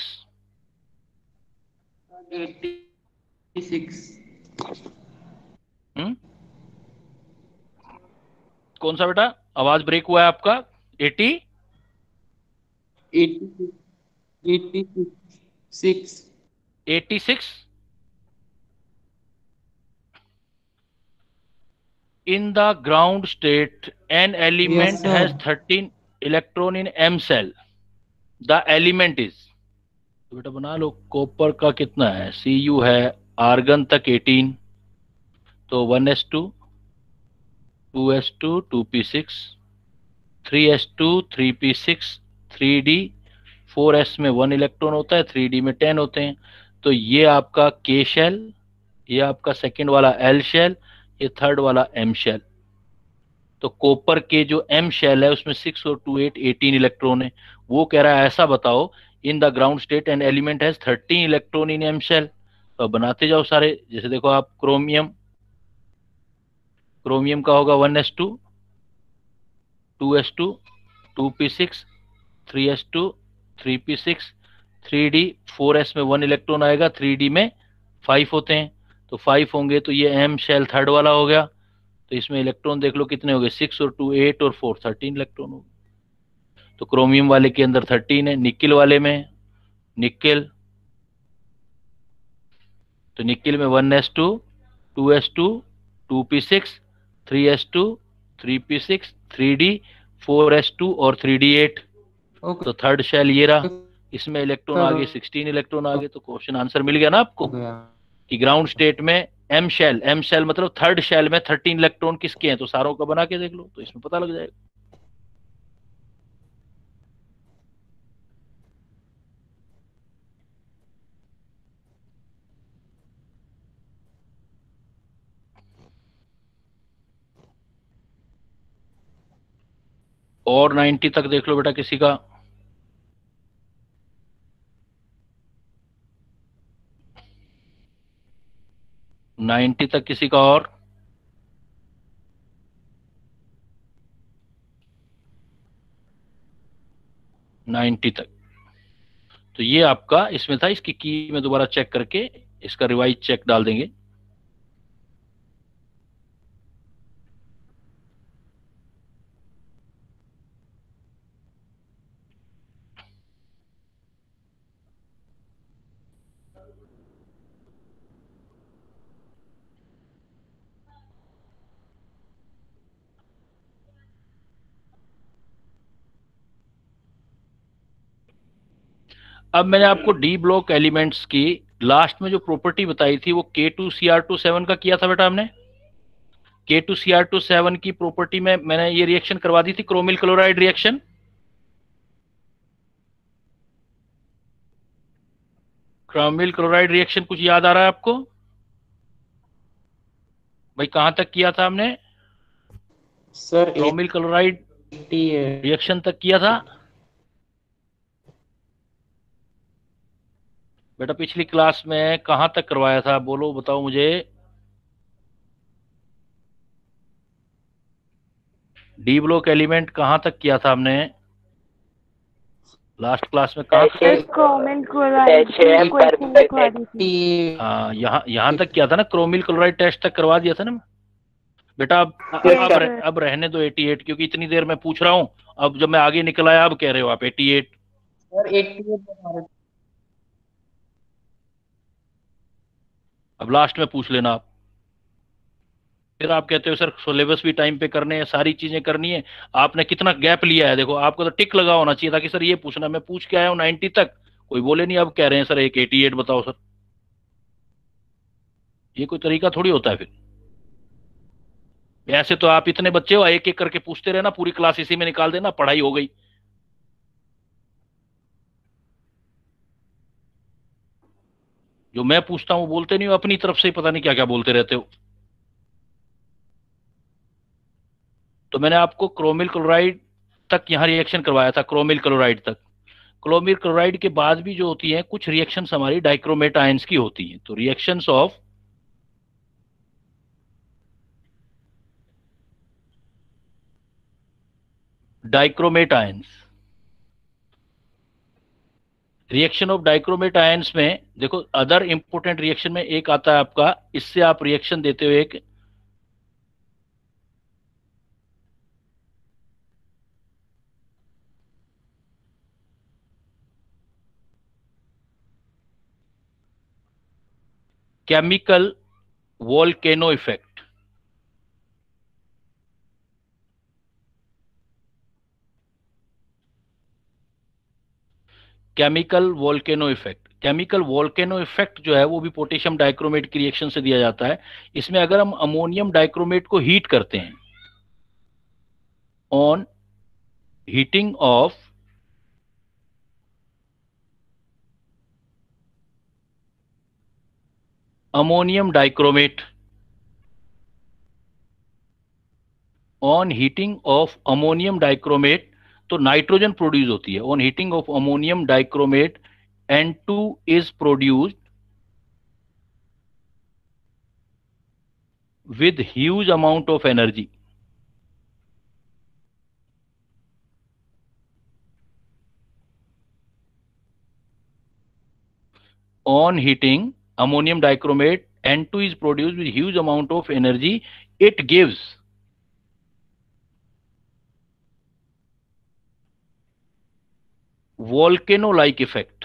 छियासी। हम्म कौन सा बेटा? आवाज ब्रेक हुआ है आपका। अस्सी, छियासी। In the ground state, an element Yes, sir. has thirteen electron in M cell. The element is, तो बेटा बना लो, कॉपर का कितना है? सी यू है, आर्गन तक अठारह, तो one s two, two s two, two p six, three s two, three p six, three D, four s में वन इलेक्ट्रॉन होता है, थ्री डी में टेन होते हैं। तो ये आपका के शेल, ये आपका सेकंड वाला एल शेल, ये थर्ड वाला एम शेल। तो कॉपर के जो एम शेल है उसमें सिक्स और टू एट एटीन इलेक्ट्रॉन है। वो कह रहा है ऐसा बताओ, in the ground state an element has thirteen electron in M shell. तो बनाते जाओ सारे, जैसे देखो आप, क्रोमियम, क्रोमियम का होगा one s two, two s two, two p six, three s two, three p six, three D, four s में वन इलेक्ट्रॉन आएगा, थ्री डी में फाइव होते हैं, तो फाइव होंगे, तो ये एम शेल थर्ड वाला हो गया। तो इसमें इलेक्ट्रॉन देख लो कितने हो गए, सिक्स और टू एट और फोर थर्टीन इलेक्ट्रॉन हो गए। तो क्रोमियम वाले के अंदर थर्टीन है, निकिल वाले में, निकिल, तो निकिल में one s two, two s two, two p six, three s two, three p six, three D, four S two और थ्री डी एट। ओके तो थर्ड शेल ये रहा, इसमें इलेक्ट्रॉन आ गए, सिक्सटीन इलेक्ट्रॉन आ गए। तो क्वेश्चन आंसर मिल गया ना आपको, कि ग्राउंड स्टेट में एम शेल, एम शेल मतलब थर्ड शेल में थर्टीन इलेक्ट्रॉन किसके हैं, तो सारों का बना के देख लो, तो इसमें पता लग जाएगा। और नाइन्टी तक देख लो बेटा किसी का। नाइन्टी तक किसी का और? नाइन्टी तक। तो ये आपका इसमें था, इसकी की में दोबारा चेक करके इसका रिवाइज चेक डाल देंगे। अब मैंने आपको डी ब्लॉक एलिमेंट्स की लास्ट में जो प्रॉपर्टी बताई थी वो K two C R two seven का किया था बेटा हमने। K two C R two seven की प्रॉपर्टी में मैंने ये रिएक्शन करवा दी थी, chromyl chloride reaction. Chromyl chloride reaction कुछ याद आ रहा है आपको भाई? कहां तक किया था हमने सर? क्रोमिल क्लोराइड रिएक्शन तक किया था बेटा। पिछली क्लास में कहां तक करवाया था, बोलो बताओ मुझे। डी ब्लॉक एलिमेंट कहां तक किया था हमने लास्ट क्लास में? कहां? हाँ, यहाँ यहाँ तक किया था ना, क्रोमिल क्लोराइड टेस्ट तक करवा दिया था ना बेटा। अब अब, रह, अब रहने दो अठासी, क्योंकि इतनी देर मैं पूछ रहा हूँ, अब जब मैं आगे निकल आया अब कह रहे हो आप अठासी। सर अठासी अब लास्ट में पूछ लेना आप। फिर आप कहते हो सर सिलेबस भी टाइम पे करने हैं, सारी चीजें करनी है, आपने कितना गैप लिया है। देखो आपको तो टिक लगा होना चाहिए था कि सर ये पूछना, मैं पूछ के आया हूँ नाइन्टी तक, कोई बोले नहीं, अब कह रहे हैं सर एक अठासी बताओ सर। ये कोई तरीका थोड़ी होता है फिर। ऐसे तो आप इतने बच्चे हो, एक एक करके पूछते रहना, पूरी क्लास इसी में निकाल देना, पढ़ाई हो गई। जो मैं पूछता हूं बोलते नहीं हो, अपनी तरफ से ही पता नहीं क्या क्या बोलते रहते हो। तो मैंने आपको क्रोमिल क्लोराइड तक यहां रिएक्शन करवाया था, क्रोमिल क्लोराइड तक। क्रोमिल क्लोराइड के बाद भी जो होती हैं कुछ रिएक्शंस हमारी डाइक्रोमेट आयंस की होती हैं। तो reactions of dichromate ions, reaction of dichromate ions में देखो अदर इंपोर्टेंट रिएक्शन में एक आता है आपका, इससे आप रिएक्शन देते हो एक chemical volcano effect. Chemical volcano effect, chemical volcano effect जो है वो भी पोटेशियम डाइक्रोमेट की रिएक्शन से दिया जाता है। इसमें अगर हम अमोनियम डाइक्रोमेट को हीट करते हैं, on heating of ammonium dichromate, on heating of ammonium dichromate, तो नाइट्रोजन प्रोड्यूस होती है। On heating of ammonium dichromate N two is produced with huge amount of energy. On heating ammonium dichromate N two is produced with huge amount of energy. It gives volcano-like effect.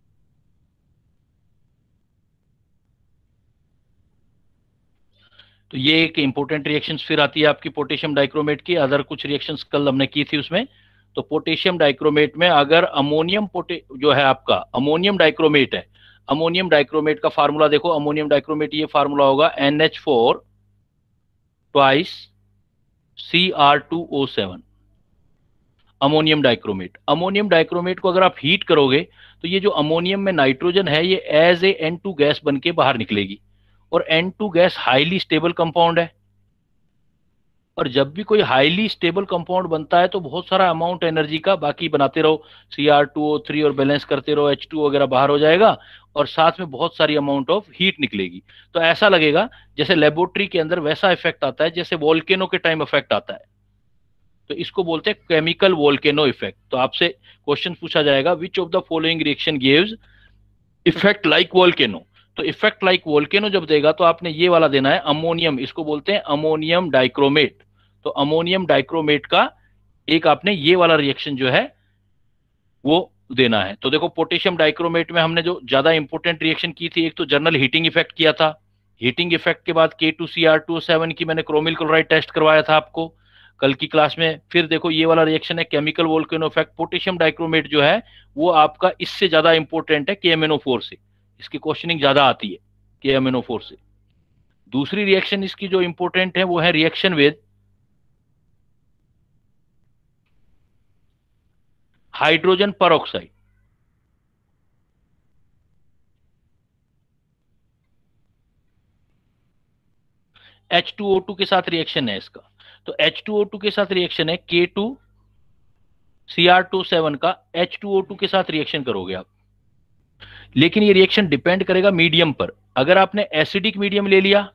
तो ये एक important reactions फिर आती है आपकी potassium dichromate की। Other कुछ reactions कल हमने की थी उसमें। तो पोटेशियम डाइक्रोमेट में अगर अमोनियम पोटे जो है आपका अमोनियम डाइक्रोमेट है, अमोनियम डाइक्रोमेट का फार्मूला देखो, अमोनियम डाइक्रोमेट ये फार्मूला होगा N H four twice C R two O seven. Ammonium dichromate, ammonium dichromate को अगर आप हीट करोगे तो ये जो अमोनियम में नाइट्रोजन है ये as a N two gas बन के बाहर निकलेगी। और N two gas highly stable compound है। और जब भी कोई हाईली स्टेबल कंपाउंड बनता है तो बहुत सारा अमाउंट एनर्जी का बाकी बनाते रहो, C R two O three और बैलेंस करते रहो, एच टू वगैरह बाहर हो जाएगा और साथ में बहुत सारी अमाउंट ऑफ हीट निकलेगी। तो ऐसा लगेगा जैसे लेबोरेटरी के अंदर वैसा इफेक्ट आता है जैसे वोल्केनो के टाइम इफेक्ट आता है। तो इसको बोलते हैं केमिकल वोल्केनो इफेक्ट। तो आपसे क्वेश्चन पूछा जाएगा which of the following reaction gives effect like volcano. तो इफेक्ट लाइक वोल्केनो जब देगा तो आपने ये वाला देना है अमोनियम, इसको बोलते हैं अमोनियम डाइक्रोमेट। तो अमोनियम डाइक्रोमेट का एक आपने ये वाला रिएक्शन जो है वो देना है। तो देखो पोटेशियम डाइक्रोमेट में हमने जो ज्यादा इंपॉर्टेंट रिएक्शन की थी, एक तो जर्नल हीटिंग इफेक्ट किया था, हीटिंग इफेक्ट के बाद K two C R two O seven की मैंने क्रोमिल क्लोराइड टेस्ट करवाया था आपको कल की क्लास में। फिर देखो ये वाला रिएक्शन है chemical volcano effect. Potassium dichromate जो है वो आपका इससे ज्यादा इंपॉर्टेंट है के एम एन ओ फोर से, इसकी क्वेश्चनिंग ज्यादा आती है के एम एन ओ फोर से। दूसरी रिएक्शन इसकी जो इंपॉर्टेंट है वो है reaction with hydrogen peroxide. H two O two के साथ रिएक्शन है इसका। तो एच टू ओ टू के साथ रिएक्शन है K two C R two seven का एच टू ओ टू के साथ रिएक्शन करोगे आप। लेकिन ये रिएक्शन डिपेंड करेगा मीडियम पर। अगर आपने एसिडिक मीडियम ले लिया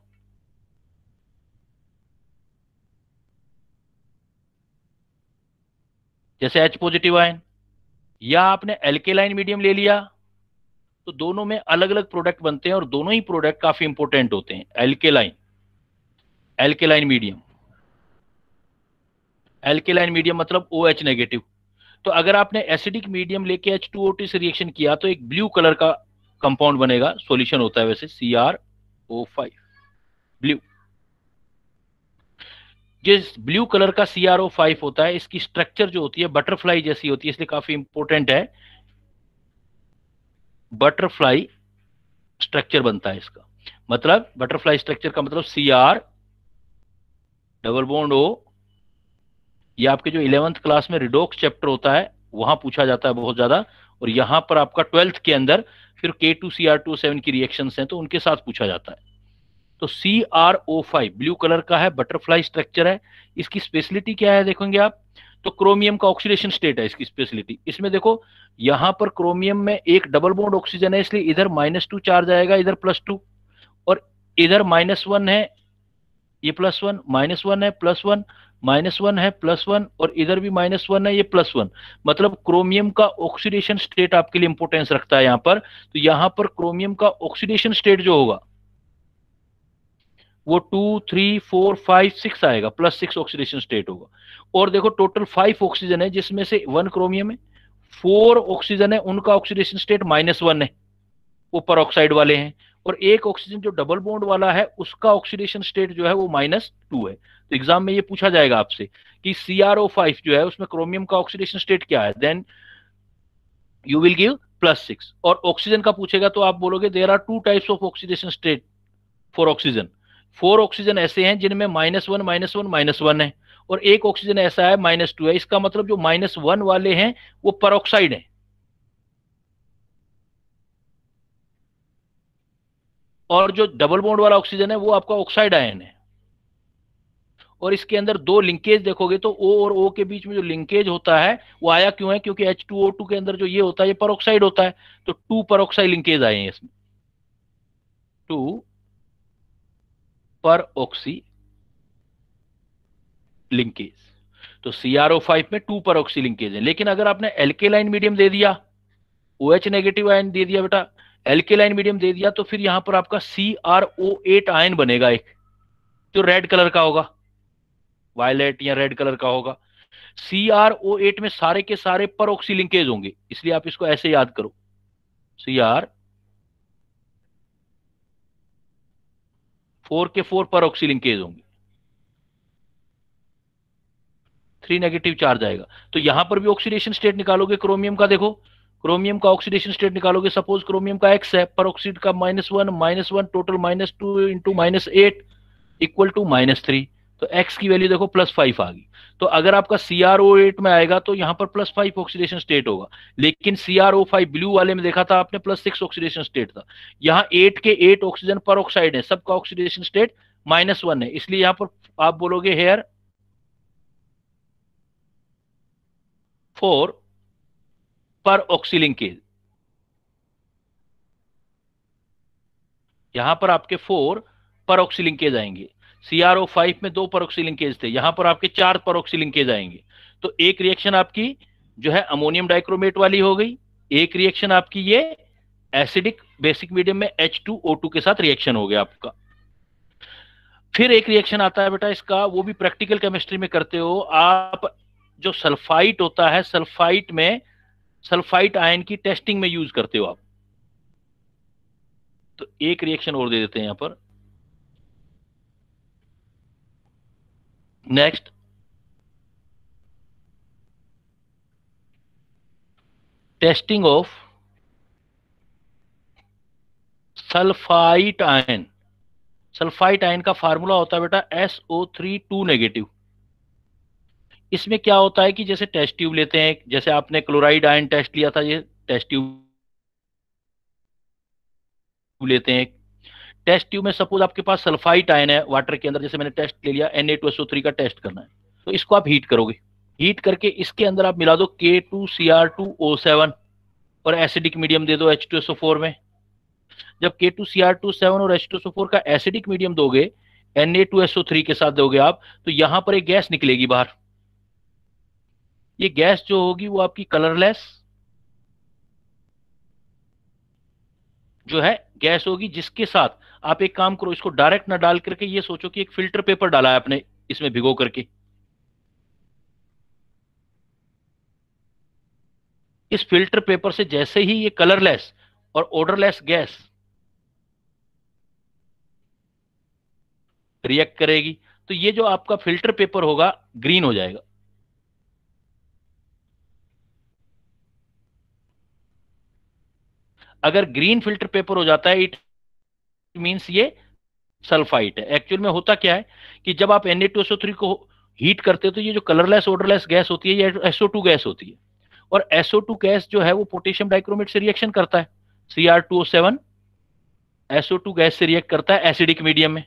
जैसे H पॉजिटिव आयन, या आपने एल्केलाइन मीडियम ले लिया, तो दोनों में अलग अलग प्रोडक्ट बनते हैं और दोनों ही प्रोडक्ट काफी इंपॉर्टेंट होते हैं। Alkaline alkaline medium, alkaline medium मतलब OH नेगेटिव। तो अगर आपने एसिडिक मीडियम लेके एच टू ओ टू से रिएक्शन किया तो एक ब्लू कलर का कंपाउंड बनेगा, सॉल्यूशन होता है वैसे C R O five blue. जिस ब्लू कलर का सी आर ओ फाइव होता है इसकी स्ट्रक्चर जो होती है बटरफ्लाई जैसी होती है, इसलिए काफी इंपॉर्टेंट है। बटरफ्लाई स्ट्रक्चर बनता है इसका, मतलब बटरफ्लाई स्ट्रक्चर का मतलब C R double bond O. ये आपके जो इलेवेंथ क्लास में रिडोक्स चैप्टर होता है वहां पूछा जाता है बहुत ज्यादा, और यहां पर आपका ट्वेल्थ के अंदर फिर K two C R two seven की रिएक्शंस हैं तो उनके साथ पूछा जाता है। तो C R O five blue colour का है, बटरफ्लाई स्ट्रक्चर है। इसकी स्पेशलिटी क्या है देखेंगे आप, तो क्रोमियम का ऑक्सीडेशन स्टेट है इसकी स्पेशलिटी। इसमें देखो यहां पर क्रोमियम में एक डबल बॉन्ड ऑक्सीजन है, इसलिए इधर माइनस टू चार्ज आएगा, इधर प्लस टू, और इधर माइनस वन है, ये प्लस वन, माइनस वन है, प्लस वन, माइनस वन है, प्लस वन, और इधर भी माइनस वन है, ये प्लस वन। मतलब क्रोमियम का ऑक्सीडेशन स्टेट आपके लिए इंपोर्टेंस रखता है यहां पर। तो यहां पर क्रोमियम का ऑक्सीडेशन स्टेट जो होगा वो two three four five six आएगा, प्लस सिक्स ऑक्सीडेशन स्टेट होगा। और देखो टोटल फाइव ऑक्सीजन है जिसमें से वन क्रोमियम है, फोर ऑक्सीजन है उनका ऑक्सीडेशन स्टेट माइनस वन है, वो परऑक्साइड वाले हैं, और एक ऑक्सीजन जो डबल बॉन्ड वाला है उसका ऑक्सीडेशन स्टेट जो है वो माइनस टू है। तो एग्जाम में ये पूछा जाएगा आपसे कि सी आर ओ फाइव जो है उसमें क्रोमियम का ऑक्सीडेशन स्टेट क्या है, then you will give plus six. और ऑक्सीजन का पूछेगा तो आप बोलोगे there are two types of oxidation state for oxygen. Four oxygen ऐसे हैं जिनमें minus one minus one minus one है, और एक ऑक्सीजन ऐसा है माइनस टू है। इसका मतलब जो माइनस वन वाले हैं वो परऑक्साइड है, और जो डबल बॉन्ड वाला ऑक्सीजन है वो आपका ऑक्साइड आयन है। और इसके अंदर दो लिंकेज देखोगे तो O और O के बीच में जो लिंकेज होता है वो आया क्यों है, क्योंकि एच टू ओ टू के अंदर जो ये होता है ये परऑक्साइड होता है, तो टू परऑक्साइड लिंकेज आए हैं इसमें, टू परऑक्सी लिंकेज। तो सी आर ओ फाइव में टू परऑक्सी लिंकेज है। लेकिन अगर आपने एल्केलाइन मीडियम दे दिया, OH नेगेटिव आयन दे दिया बेटा, एल्केलाइन मीडियम दे दिया, तो फिर यहां पर आपका C R O eight ion बनेगा एक, जो रेड कलर का होगा, वायलेट या रेड कलर का होगा। सी आर ओ एट में सारे के सारे परऑक्सी लिंकेज होंगे, इसलिए आप इसको ऐसे याद करो, सी आर फोर के फोर परऑक्सी लिंकेज होंगे, थ्री नेगेटिव चार्ज आएगा। तो यहां पर भी ऑक्सीडेशन स्टेट निकालोगे क्रोमियम का, देखो क्रोमियम का ऑक्सीडेशन स्टेट निकालोगे, सपोज क्रोमियम का एक्स है, परऑक्सीड का minus one minus one, total minus two into minus eight equal to minus three. तो एक्स की वैल्यू देखो प्लस फाइव आ गई। तो अगर आपका सी आर ओ एट में आएगा तो यहां पर प्लस फाइव ऑक्सीडेशन स्टेट होगा, लेकिन C R O five blue वाले में देखा था आपने प्लस सिक्स ऑक्सीडेशन स्टेट था। यहाँ एट के एट ऑक्सीजन पर ऑक्साइड है, सबका ऑक्सीडेशन स्टेट माइनस वन है, इसलिए यहाँ पर आप बोलोगे हेयर फोर पर ऑक्सीलिंकेज। यहां पर आपके फोर पर ऑक्सीलिंकेज आएंगे। सी आर ओ फाइव में दो पर ऑक्सीलिंकेज थे, यहां पर आपके चार पर ऑक्सीलिंकेज आएंगे। तो एक रिएक्शन आपकी जो है अमोनियम डाइक्रोमेट वाली हो गई, एक रिएक्शन आपकी ये एसिडिक बेसिक मीडियम में एच टू ओ टू के साथ रिएक्शन हो गया आपका। फिर एक रिएक्शन आता है बेटा इसका, वो भी प्रैक्टिकल केमिस्ट्री में करते हो आप, जो सल्फाइट होता है, सल्फाइट में सल्फाइट आयन की टेस्टिंग में यूज करते हो आप। तो एक रिएक्शन और दे देते हैं यहां पर। Next, testing of sulphite ion. Sulphite ion का फार्मूला होता है बेटा S O three two negative. इसमें क्या होता है कि जैसे टेस्ट ट्यूब लेते हैं, जैसे आपने क्लोराइड आयन टेस्ट लिया था, ये टेस्ट ट्यूब लेते हैं। टेस्ट ट्यूब में सपोज आपके पास सल्फाइट आयन है वाटर के अंदर, जैसे मैंने टेस्ट ले लिया N A two S O three का टेस्ट करना है, तो इसको आप हीट करोगे। हीट करके इसके अंदर आप मिला दो K two C R two O seven और एसिडिक मीडियम दे दो H two S O four में। जब K two C R two seven और H two S O four का एसिडिक मीडियम दोगे N A two S O three के साथ दोगे आप, तो यहां पर एक गैस निकलेगी बाहर। ये गैस जो होगी वो आपकी कलरलेस जो है गैस होगी, जिसके साथ आप एक काम करो, इसको डायरेक्ट ना डाल करके ये सोचो कि एक फिल्टर पेपर डाला है आपने इसमें भिगो करके। इस फिल्टर पेपर से जैसे ही ये कलरलेस और ओडरलेस गैस रिएक्ट करेगी, तो ये जो आपका फिल्टर पेपर होगा ग्रीन हो जाएगा। अगर ग्रीन फिल्टर पेपर हो जाता है, इट मींस ये सल्फाइट है। एक्चुअल में होता क्या है कि जब आप N A two S O three को हीट करते हो तो ये जो कलरलेस ओडरलेस गैस होती है ये एस ओ टू गैस होती है, और एस ओ टू गैस जो है वो पोटेशियम डाइक्रोमेट से रिएक्शन करता है। C R two O seven S O two gas से रिएक्ट करता है एसिडिक मीडियम में।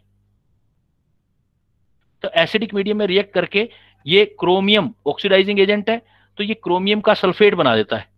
तो एसिडिक मीडियम में रिएक्ट करके ये क्रोमियम ऑक्सीडाइजिंग एजेंट है, तो ये क्रोमियम का सल्फेट बना देता है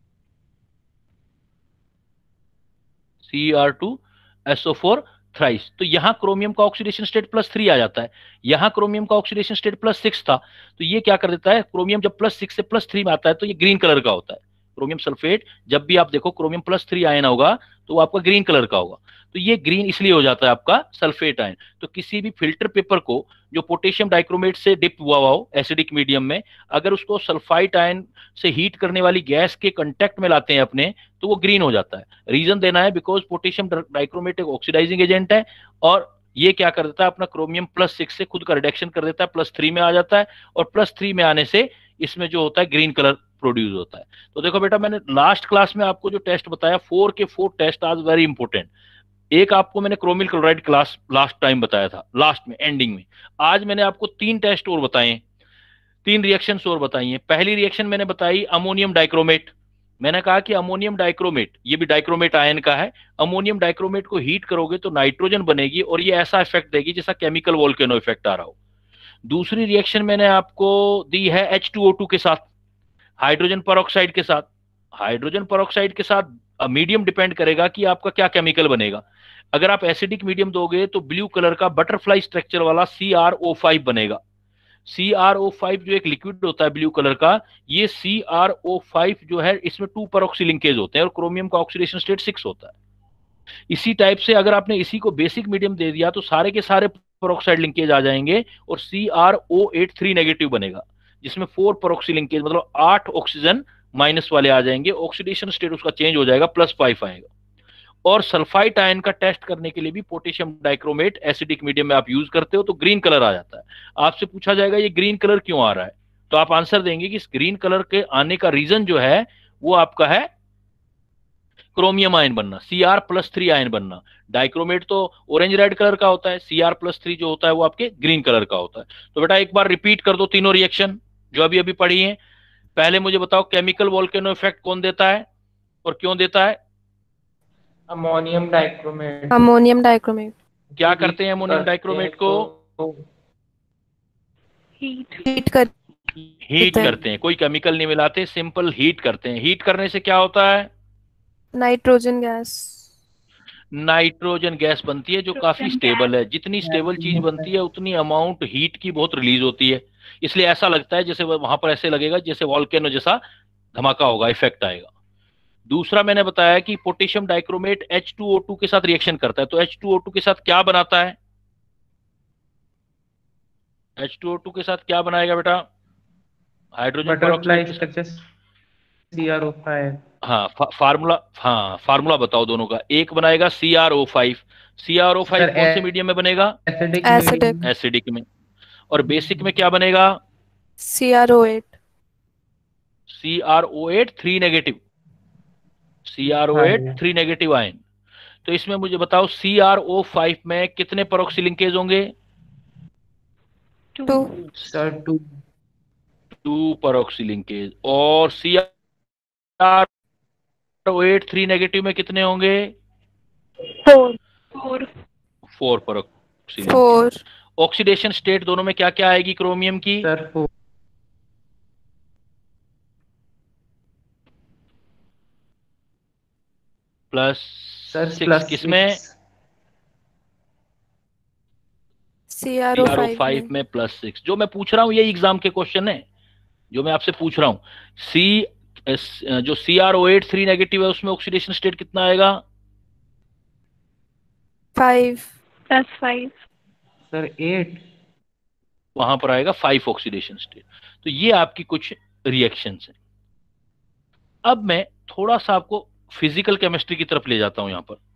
C R two S O four thrice. तो यहां क्रोमियम का ऑक्सीडेशन स्टेट प्लस थ्री आ जाता है, यहां क्रोमियम का ऑक्सीडेशन स्टेट प्लस सिक्स था, तो ये क्या कर देता है, क्रोमियम जब प्लस सिक्स से प्लस थ्री में आता है तो ये ग्रीन कलर का होता है। क्रोमियम सल्फेट जब भी आप देखो क्रोमियम प्लस थ्री आयन होगा तो वो आपका ग्रीन कलर का होगा, तो ये ग्रीन इसलिए हो जाता है आपका सल्फेट आयन। तो किसी भी फिल्टर पेपर को जो पोटेशियम डाइक्रोमेट से डिप हुआ हुआ हो एसिडिक मीडियम में, अगर उसको सल्फाइट आयन से हीट करने वाली गैस के कांटेक्ट में लाते हैं अपने, तो वो ग्रीन हो जाता है। रीजन देना है बिकॉज पोटेशियम डाइक्रोमेट एक ऑक्सीडाइजिंग एजेंट है, और ये क्या कर देता है अपना क्रोमियम प्लस सिक्स से खुद का रिडक्शन कर देता है, प्लस थ्री में आ जाता है, और प्लस थ्री में आने से इसमें जो होता है ग्रीन कलर प्रोड्यूस होता है। तो देखो बेटा, मैंने लास्ट क्लास में आपको जो टेस्ट बताया, फोर के फोर टेस्ट आज वेरी इंपॉर्टेंट। एक आपको मैंने chromyl chloride class last time बताया था, लास्ट में एंडिंग में। आज मैंने आपको तीन टेस्ट और बताए, तीन रिएक्शंस और बताई हैं। पहली रिएक्शन मैंने बताई अमोनियम डाइक्रोमेट। मैंने कहा कि अमोनियम डाइक्रोमेट, ये भी डाइक्रोमेट आयन का है, अमोनियम डाइक्रोमेट को हीट करोगे तो नाइट्रोजन बनेगी और ये ऐसा इफेक्ट देगी जैसा केमिकल वोल्केनो इफेक्ट आ रहा हो। दूसरी रिएक्शन मैंने आपको दी है एच टू ओ टू के साथ, हाइड्रोजन परऑक्साइड के साथ। हाइड्रोजन परऑक्साइड के साथ मीडियम डिपेंड करेगा कि आपका क्या केमिकल बनेगा। अगर आप एसिडिक मीडियम दोगे तो ब्लू कलर का बटरफ्लाई स्ट्रक्चर वाला सी आर ओ फाइव बनेगा। सी आर ओ फाइव जो एक लिक्विड होता है ब्लू कलर का, ये सी आर ओ फाइव जो है इसमें टू परऑक्सी लिंकेज होते हैं और क्रोमियम का ऑक्सीडेशन स्टेट सिक्स होता है। इसी टाइप से अगर आपने इसी को बेसिक मीडियम दे दिया तो सारे के सारे परऑक्साइड लिंकेज आ जाएंगे और C R O eight three negative बनेगा, जिसमें फोर परऑक्सी लिंकेज मतलब आठ ऑक्सीजन माइनस वाले आ जाएंगे, ऑक्सीडेशन स्टेट उसका चेंज हो जाएगा, प्लस फाइव आएगा। और सल्फाइट आयन का टेस्ट करने के लिए भी पोटेशियम डाइक्रोमेट एसिडिक मीडियम में आप यूज करते हो तो ग्रीन कलर आ जाता है। आपसे पूछा जाएगा ये ग्रीन कलर क्यों आ रहा है, तो आप आंसर देंगे कि इस ग्रीन कलर के आने का रीजन जो है वो आपका है क्रोमियम आयन बनना, C R plus three ion बनना। डाइक्रोमेट तो ऑरेंज रेड कलर का होता है, सी आर प्लस थ्री जो होता है वो आपके ग्रीन कलर का होता है। तो बेटा एक बार रिपीट कर दो तीनों रिएक्शन जो अभी अभी पढ़ी है। पहले मुझे बताओ केमिकल वोल्केनो इफेक्ट कौन देता है और क्यों देता है? Ammonium dichromate. Ammonium dichromate. क्या करते हैं अमोनियम डाइक्रोमेट को? हीट हीट कर हीट करते हैं, कोई केमिकल नहीं मिलाते, सिंपल हीट करते हैं। हीट करने से क्या होता है? Nitrogen gas. नाइट्रोजन गैस बनती है जो काफी स्टेबल है। जितनी स्टेबल चीज बनती है उतनी अमाउंट हीट की बहुत रिलीज होती है, इसलिए ऐसा लगता है जैसे वहां पर ऐसे लगेगा जैसे वॉल्केनो जैसा धमाका होगा, इफेक्ट आएगा। दूसरा मैंने बताया कि potassium dichromate H two O two के साथ रिएक्शन करता है, तो एच टू ओ टू के साथ क्या बनाता है? एच टू ओ टू के साथ क्या बनाएगा बेटा? Hydrogen butterfly structure C R O five. हाँ फा, फार्मूला हाँ फार्मूला बताओ दोनों का। एक बनाएगा C R O five. C R O five कौन से मीडियम में बनेगा? एसिडिक। एसिडिक में। और बेसिक में क्या बनेगा? C R O eight. C R O eight three negative. C R O eight three negative ion. तो इसमें मुझे बताओ सी आर ओ फाइव में कितने परऑक्सी लिंकेज होंगे? Two. Sir two. Two peroxy linkage. और C R O eight three negative में कितने होंगे? Four. Four. Four peroxy linkage. Four. Oxidation state दोनों में क्या क्या आएगी क्रोमियम की? Sir four. Plus sir six. Plus किसमें? सी आर ओ फाइव में प्लस सिक्स। जो मैं पूछ रहा हूं ये एग्जाम के क्वेश्चन है, जो मैं आपसे पूछ रहा हूं। सी जो C R O eight three negative है उसमें ऑक्सीडेशन स्टेट कितना आएगा? Five. Plus five. Sir eight. वहां पर आएगा फाइव ऑक्सीडेशन स्टेट। तो ये आपकी कुछ रिएक्शंस हैं। अब मैं थोड़ा सा आपको फिजिकल केमिस्ट्री की तरफ ले जाता हूं। यहां पर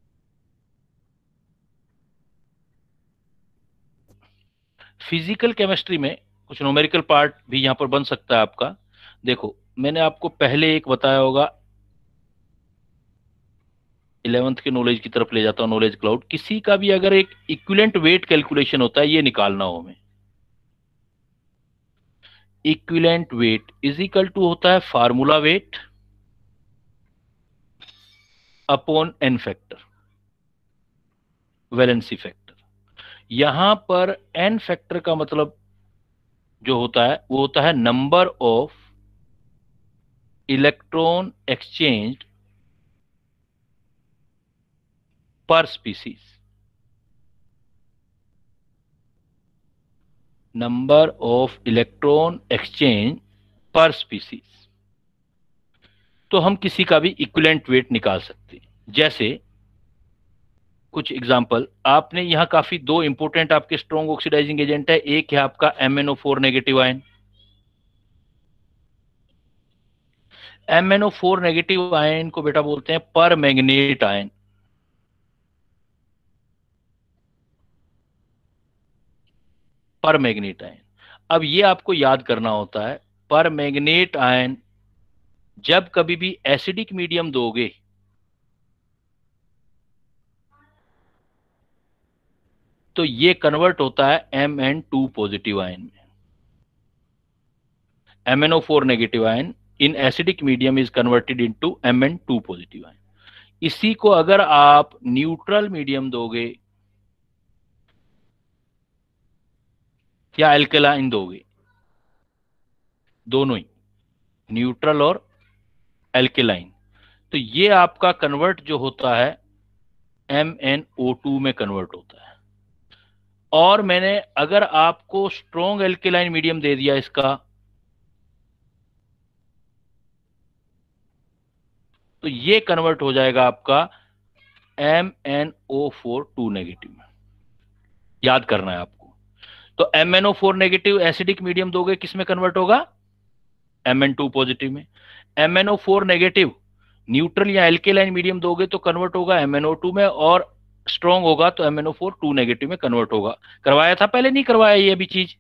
फिजिकल केमिस्ट्री में कुछ न्यूमेरिकल पार्ट भी यहां पर बन सकता है आपका। देखो मैंने आपको पहले एक बताया होगा, इलेवेंथ के नॉलेज की तरफ ले जाता हूं, नॉलेज क्लाउड। किसी का भी अगर एक इक्विवेलेंट वेट कैलकुलेशन होता है, ये निकालना हो हमें। Equivalent weight is equal to होता है formula weight upon N factor, valency factor. यहां पर एन फैक्टर का मतलब जो होता है वो होता है number of electron exchange per species. Number of electron exchange per species. तो हम किसी का भी इक्विवेलेंट वेट निकाल सकते हैं। जैसे कुछ एग्जांपल, आपने यहां काफी दो इंपॉर्टेंट आपके स्ट्रॉन्ग ऑक्सीडाइजिंग एजेंट है। एक है आपका M N O four negative ion. M N O four negative ion को बेटा बोलते हैं permanganate ion. Permanganate ion. अब ये आपको याद करना होता है, पर मैग्नेट आयन जब कभी भी एसिडिक मीडियम दोगे तो ये कन्वर्ट होता है M N two positive ion में। M N O four negative ion in acidic medium is converted into M N two positive ion. इसी को अगर आप न्यूट्रल मीडियम दोगे या एल्केलाइन दोगे, दोनों ही न्यूट्रल और एल्केलाइन, तो ये आपका कन्वर्ट जो होता है एम एन ओ टू में कन्वर्ट होता है। और मैंने अगर आपको स्ट्रॉन्ग एल्केलाइन मीडियम दे दिया इसका, तो ये कन्वर्ट हो जाएगा आपका M N O four two negative में। याद करना है आपको। तो M N O four negative acidic medium दोगे किस में कन्वर्ट होगा? एम एन टू पॉजिटिव में। M N O four negative neutral या एल्केलाइन मीडियम दोगे तो कन्वर्ट होगा एम एन ओ टू में, और स्ट्रॉन्ग होगा तो M N O four two negative में कन्वर्ट होगा। करवाया था पहले, नहीं करवाया ये भी चीज?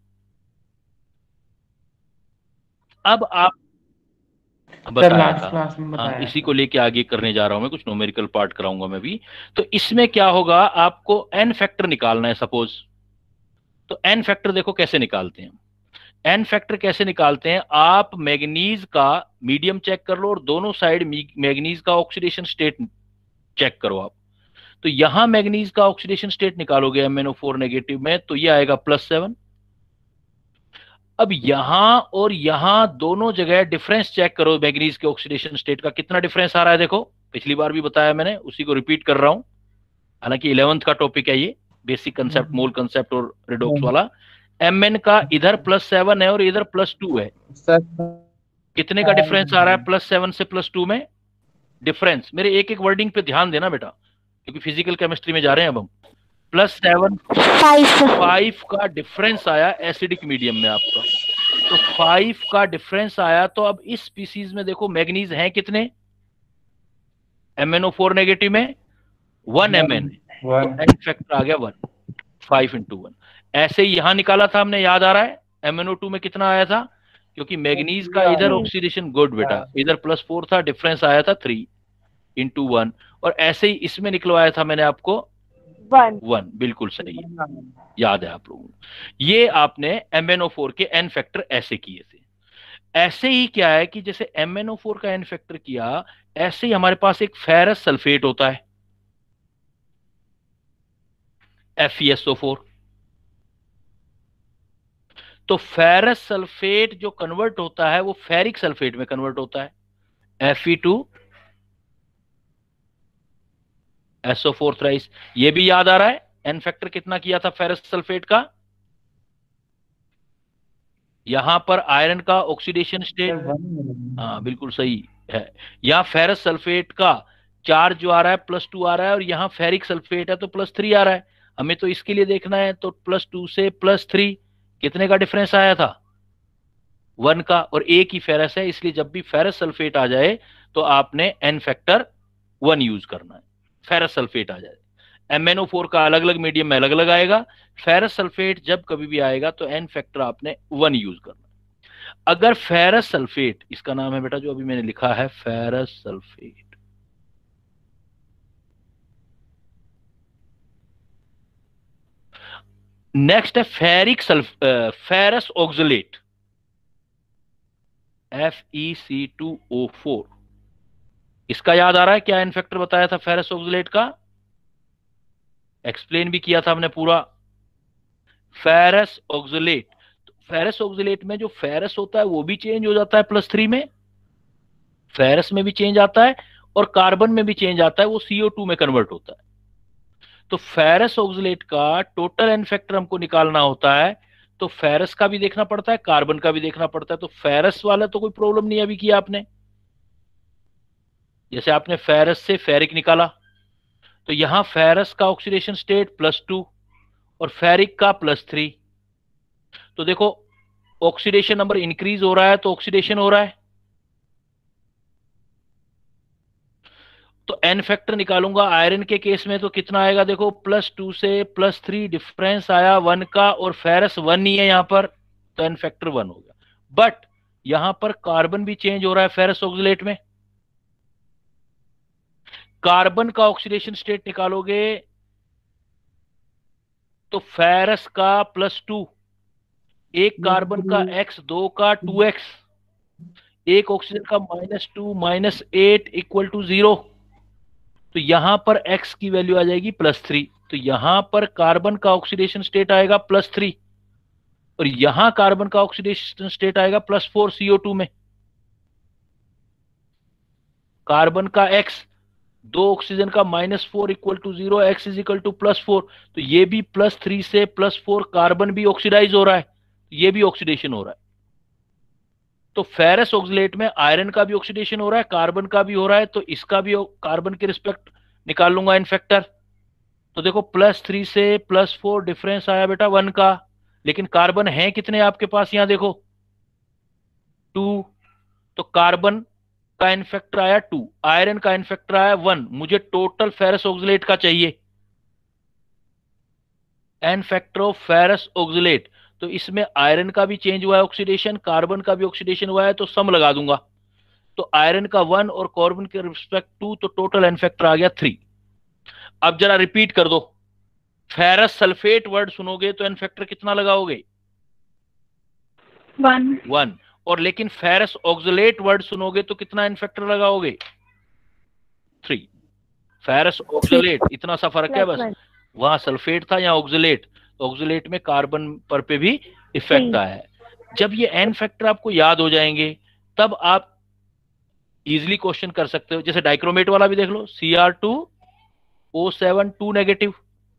अब आप बताया था, क्लास में बताया। हाँ, इसी को लेके आगे करने जा रहा हूं मैं, कुछ न्यूमेरिकल पार्ट कराऊंगा मैं भी। तो इसमें क्या होगा, आपको एन फैक्टर निकालना है सपोज। तो एन फैक्टर देखो कैसे निकालते हैं। एन फैक्टर कैसे निकालते हैं, आप मैग्नीज का मीडियम चेक कर लो और दोनों साइड मैग्नीज का ऑक्सीडेशन स्टेट चेक करो आप। तो यहां मैग्नीज का ऑक्सीडेशन स्टेट निकालोगे M N O four negative में, तो ये आएगा प्लस सेवन। अब यहां और यहां दोनों जगह डिफरेंस चेक करो मैग्नीज के ऑक्सीडेशन स्टेट का, कितना डिफरेंस आ रहा है। देखो पिछली बार भी बताया मैंने, उसी को रिपीट कर रहा हूं, हालांकि इलेवेंथ का टॉपिक है ये, बेसिक कंसेप्ट, मोल कंसेप्ट और रिडॉक्स वाला। एम एन का इधर प्लस सेवन है और इधर प्लस टू है, कितने का डिफरेंस आ रहा है प्लस सेवन से प्लस टू में डिफरेंस। मेरे एक एक वर्डिंग पे ध्यान देना बेटा, क्योंकि फिजिकल केमिस्ट्री में जा रहे हैं अब हम। प्लस सेवन फाइव का डिफरेंस आया एसिडिक मीडियम में आपका, तो फाइव का डिफरेंस आया। तो अब इस स्पीसीज में देखो मैग्नीज हैं कितने, M N O four negative में one M N, N factor आ गया वन, फाइव इंटू वन। ऐसे ही यहां निकाला था हमने, याद आ रहा है एम एन ओ टू में कितना आया था, क्योंकि मैग्नीज का इधर ऑक्सीडेशन गुड बेटा, इधर प्लस फोर था, डिफरेंस आया था थ्री इंटू वन। और ऐसे ही इसमें निकलवाया था मैंने आपको वन वन, बिल्कुल सही, याद है आप लोगों को। ये आपने एम एन ओ फोर के एन फैक्टर ऐसे किए थे। ऐसे ही क्या है कि जैसे एम एन ओ फोर का एन फैक्टर किया, ऐसे ही हमारे पास एक फेरस सल्फेट होता है F E S O four. तो फेरस सल्फेट जो कन्वर्ट होता है वो फेरिक सल्फेट में कन्वर्ट होता है, F E two S O four thrice. ये भी याद आ रहा है एन फैक्टर कितना किया था फेरस सल्फेट का। यहां पर आयरन का ऑक्सीडेशन स्टेट, हाँ बिल्कुल सही है, यहां फेरस सल्फेट का चार्ज जो आ रहा है प्लस टू आ रहा है, और यहां फेरिक सल्फेट है तो प्लस थ्री आ रहा है। हमें तो इसके लिए देखना है, तो प्लस टू से प्लस थ्री कितने का डिफरेंस आया था, वन का, और एक ही फेरस है, इसलिए जब भी फेरस सल्फेट आ जाए तो आपने एन फैक्टर वन यूज करना है, फेरस सल्फेट आ जाए। एम एन ओ फोर का अलग अलग मीडियम में अलग अलग आएगा, फेरस सल्फेट जब कभी भी आएगा तो एन फैक्टर आपने वन यूज करना है। अगर फेरस सल्फेट, इसका नाम है बेटा जो अभी मैंने लिखा है फेरस सल्फेट, नेक्स्ट है ferric sulph ferrous oxalate, F E C two O four. इसका याद आ रहा है क्या एन फैक्टर बताया था फेरस ऑक्सलेट का, एक्सप्लेन भी किया था हमने पूरा। फेरस ऑक्सलेट, तो फेरस ऑक्सलेट में जो फेरस होता है वो भी चेंज हो जाता है प्लस थ्री में, फेरस में भी चेंज आता है और कार्बन में भी चेंज आता है, वो सी ओ टू में कन्वर्ट होता है। तो फेरस ऑक्सलेट का टोटल एन फैक्टर हमको निकालना होता है, तो फेरस का भी देखना पड़ता है, कार्बन का भी देखना पड़ता है। तो फेरस वाला तो कोई प्रॉब्लम नहीं अभी किया आपने, जैसे आपने फेरस से फेरिक निकाला, तो यहां फेरस का ऑक्सीडेशन स्टेट प्लस टू और फेरिक का प्लस थ्री। तो देखो ऑक्सीडेशन नंबर इंक्रीज हो रहा है तो ऑक्सीडेशन हो रहा है, तो एन फैक्टर निकालूंगा आयरन के केस में तो कितना आएगा, देखो प्लस टू से प्लस थ्री, डिफरेंस आया वन का, और फेरस वन ही है यहां पर, तो एन फैक्टर वन हो गया। बट यहां पर कार्बन भी चेंज हो रहा है फेरस ऑक्सलेट में, कार्बन का ऑक्सीडेशन स्टेट निकालोगे तो फेरस का प्लस टू, एक कार्बन का एक्स, दो का टू एक्स, एक ऑक्सीजन का minus two minus eight equal to zero. तो यहां पर एक्स की वैल्यू आ जाएगी प्लस थ्री, तो यहां पर कार्बन का ऑक्सीडेशन स्टेट आएगा प्लस थ्री, और यहां कार्बन का ऑक्सीडेशन स्टेट आएगा plus four C O two में। कार्बन का एक्स, दो ऑक्सीजन का minus four equal to zero, X is equal to plus four, तो ये भी प्लस थ्री से प्लस फोर, कार्बन भी ऑक्सीडाइज हो रहा है, ये भी ऑक्सीडेशन हो रहा है। तो फेरस ऑक्सलेट में आयरन का भी ऑक्सीडेशन हो रहा है, कार्बन का भी हो रहा है, तो इसका भी कार्बन के रिस्पेक्ट निकाल लूंगा इन फैक्टर। तो देखो प्लस थ्री से प्लस फोर, डिफरेंस आया बेटा वन का, लेकिन कार्बन है कितने आपके पास, यहां देखो टू, तो कार्बन का एन फैक्टर आया टू, आयरन का एन फैक्टर आया वन, मुझे टोटल फेरस ऑक्सलेट का चाहिए, N factor of ferrous oxalate. तो इसमें आयरन का भी चेंज हुआ है ऑक्सीडेशन, कार्बन का भी ऑक्सीडेशन हुआ है, तो सम लगा दूंगा, तो आयरन का वन और कार्बन के रिस्पेक्ट टू, तो टोटल एन फैक्टर आ गया थ्री। अब जरा रिपीट कर दो, फेरस सल्फेट वर्ड सुनोगे तो एन फैक्टर कितना लगाओगे, वन वन, और लेकिन फेरस ऑक्सलेट वर्ड सुनोगे तो कितना एन फैक्टर लगाओगे, थ्री। फेरस ऑक्सलेट, इतना सा फर्क है बस, वहां सल्फेट था यहाँ ऑक्सलेट, तो ऑक्सलेट में कार्बन पर पे भी इफेक्ट आया है। जब ये एन फैक्टर आपको याद हो जाएंगे तब आप इजिली क्वेश्चन कर सकते हो। जैसे डाइक्रोमेट वाला भी देख लो, C R two O seven two negative,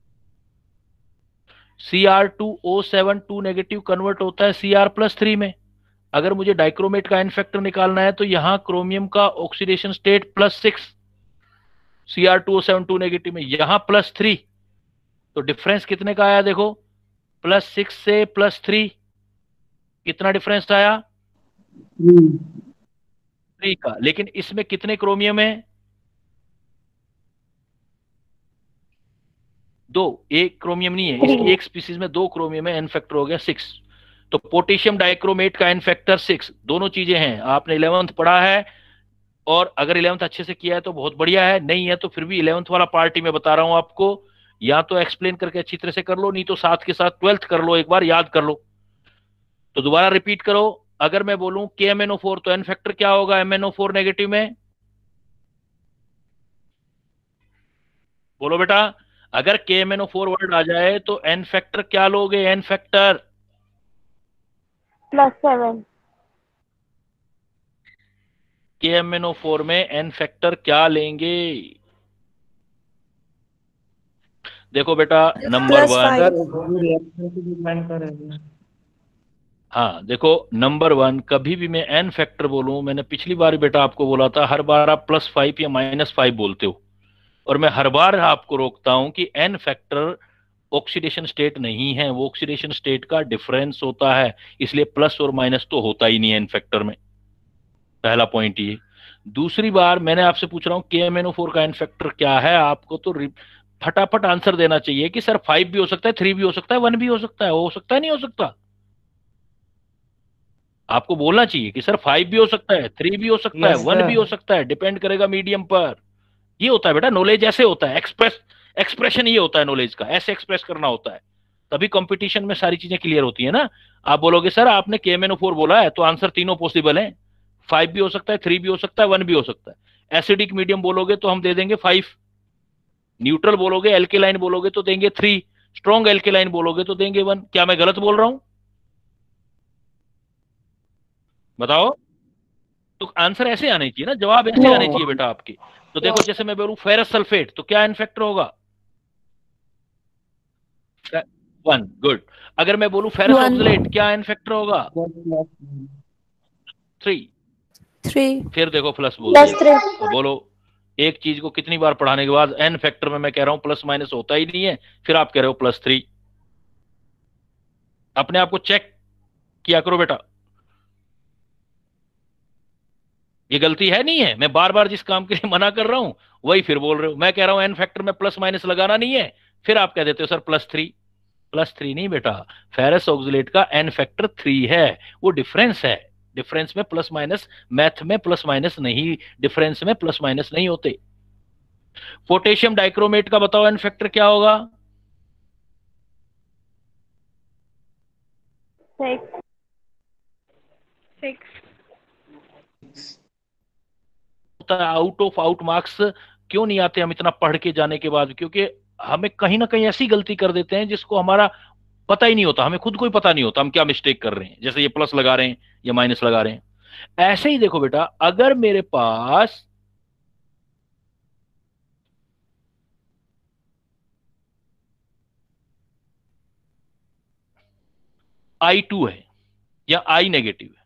C R two O seven two negative convert होता है सी आर प्लस थ्री में। अगर मुझे डाइक्रोमेट का एन फैक्टर निकालना है तो यहां क्रोमियम का oxidation state plus six, C R two O seven two negative में, यहां प्लस थ्री, तो डिफरेंस कितने का आया देखो, प्लस सिक्स से प्लस थ्री, कितना डिफरेंस आया, थ्री का। लेकिन इसमें कितने क्रोमियम है, दो, एक क्रोमियम नहीं है, इसकी एक स्पीसीज में दो क्रोमियम है, एन फैक्टर हो गया सिक्स। तो पोटेशियम डाइक्रोमेट का एन फैक्टर सिक्स, दोनों चीजें हैं। आपने इलेवेंथ पढ़ा है, और अगर इलेवेंथ अच्छे से किया है तो बहुत बढ़िया है, नहीं है तो फिर भी इलेवेंथ वाला पार्टी में बता रहा हूं आपको, या तो एक्सप्लेन करके अच्छी तरह से कर लो, नहीं तो साथ के साथ ट्वेल्थ कर लो, एक बार याद कर लो। तो दोबारा रिपीट करो, अगर मैं बोलूं K M N O four तो एन फैक्टर क्या होगा M N O four negative में, बोलो बेटा। अगर K M N O four word आ जाए तो एन फैक्टर क्या लोगे, N factor plus seven. K M N O four में एन फैक्टर क्या लेंगे, देखो बेटा, नंबर वन, हाँ देखो, नंबर वन, कभी भी मैं एन फैक्टर बोलूं, मैंने पिछली बार बेटा आपको बोला था, हर बार आप प्लस फाइव या माइनस फाइव बोलते हो, और मैं हर बार आपको रोकता हूं कि एन फैक्टर ऑक्सीडेशन स्टेट नहीं है, वो ऑक्सीडेशन स्टेट का डिफरेंस होता है, इसलिए प्लस और माइनस तो होता ही नहीं है एन फैक्टर में, पहला पॉइंट ये। दूसरी बार मैंने आपसे पूछ रहा हूं K M N O four का एन फैक्टर क्या है, आपको तो फटाफट आंसर देना चाहिए कि सर फाइव भी हो सकता है, थ्री भी हो सकता है, वन भी हो सकता है, हो सकता है नहीं हो सकता, आपको बोलना चाहिए कि सर फाइव भी हो सकता है, थ्री भी हो सकता है, वन भी हो सकता है, डिपेंड करेगा मीडियम पर। ये होता है बेटा नॉलेज, ऐसे होता है, एक्सप्रेस एक्सप्रेशन ये होता है नॉलेज का, ऐसे एक्सप्रेस करना होता है, तभी कंपटीशन में सारी चीजें क्लियर होती है ना। आप बोलोगे सर आपने के एम एन ओ फोर बोला है, तो आंसर तीनों पॉसिबल है, फाइव भी हो सकता है, थ्री भी हो सकता है, वन भी हो सकता है। एसिडिक मीडियम बोलोगे तो हम दे देंगे फाइव, न्यूट्रल बोलोगे, एल्केलाइन बोलोगे तो देंगे थ्री, स्ट्रॉन्ग एल्केलाइन बोलोगे तो देंगे वन। क्या मैं गलत बोल रहा हूं, बताओ। तो आंसर ऐसे आने चाहिए ना, जवाब ऐसे आने चाहिए बेटा आपके। तो देखो जैसे मैं बोलूं फेरस सल्फेट, तो क्या एन फैक्टर होगा, वन, गुड। अगर मैं बोलूं फेरस ऑक्सलेट, क्या एन फैक्टर होगा, थ्री, थ्री, फिर देखो प्लस बोल दिया। तो बोलो एक चीज को कितनी बार पढ़ाने के बाद एन फैक्टर में मैं कह रहा हूं प्लस माइनस होता ही नहीं है, फिर आप कह रहे हो प्लस थ्री। अपने आप को चेक किया करो बेटा, ये गलती है नहीं है, मैं बार बार जिस काम के लिए मना कर रहा हूं वही फिर बोल रहे हो। मैं कह रहा हूं एन फैक्टर में प्लस माइनस लगाना नहीं है, फिर आप कह देते हो sir plus three. Plus three नहीं बेटा, फेरस ऑक्सलेट का एन फैक्टर थ्री है, वो डिफरेंस है, डिफरेंस में प्लस माइनस, मैथ में प्लस माइनस नहीं, डिफरेंस में प्लस माइनस नहीं होते। पोटेशियम डाइक्रोमेट का बताओ एन फैक्टर क्या होगा, six. Out of out marks क्यों नहीं आते हम इतना पढ़ के जाने के बाद, क्योंकि हमें कहीं ना कहीं ऐसी गलती कर देते हैं जिसको हमारा पता ही नहीं होता, हमें खुद को ही पता नहीं होता हम क्या मिस्टेक कर रहे हैं, जैसे ये प्लस लगा रहे हैं या माइनस लगा रहे हैं। ऐसे ही देखो बेटा, अगर मेरे पास आई टू है या आई नेगेटिव है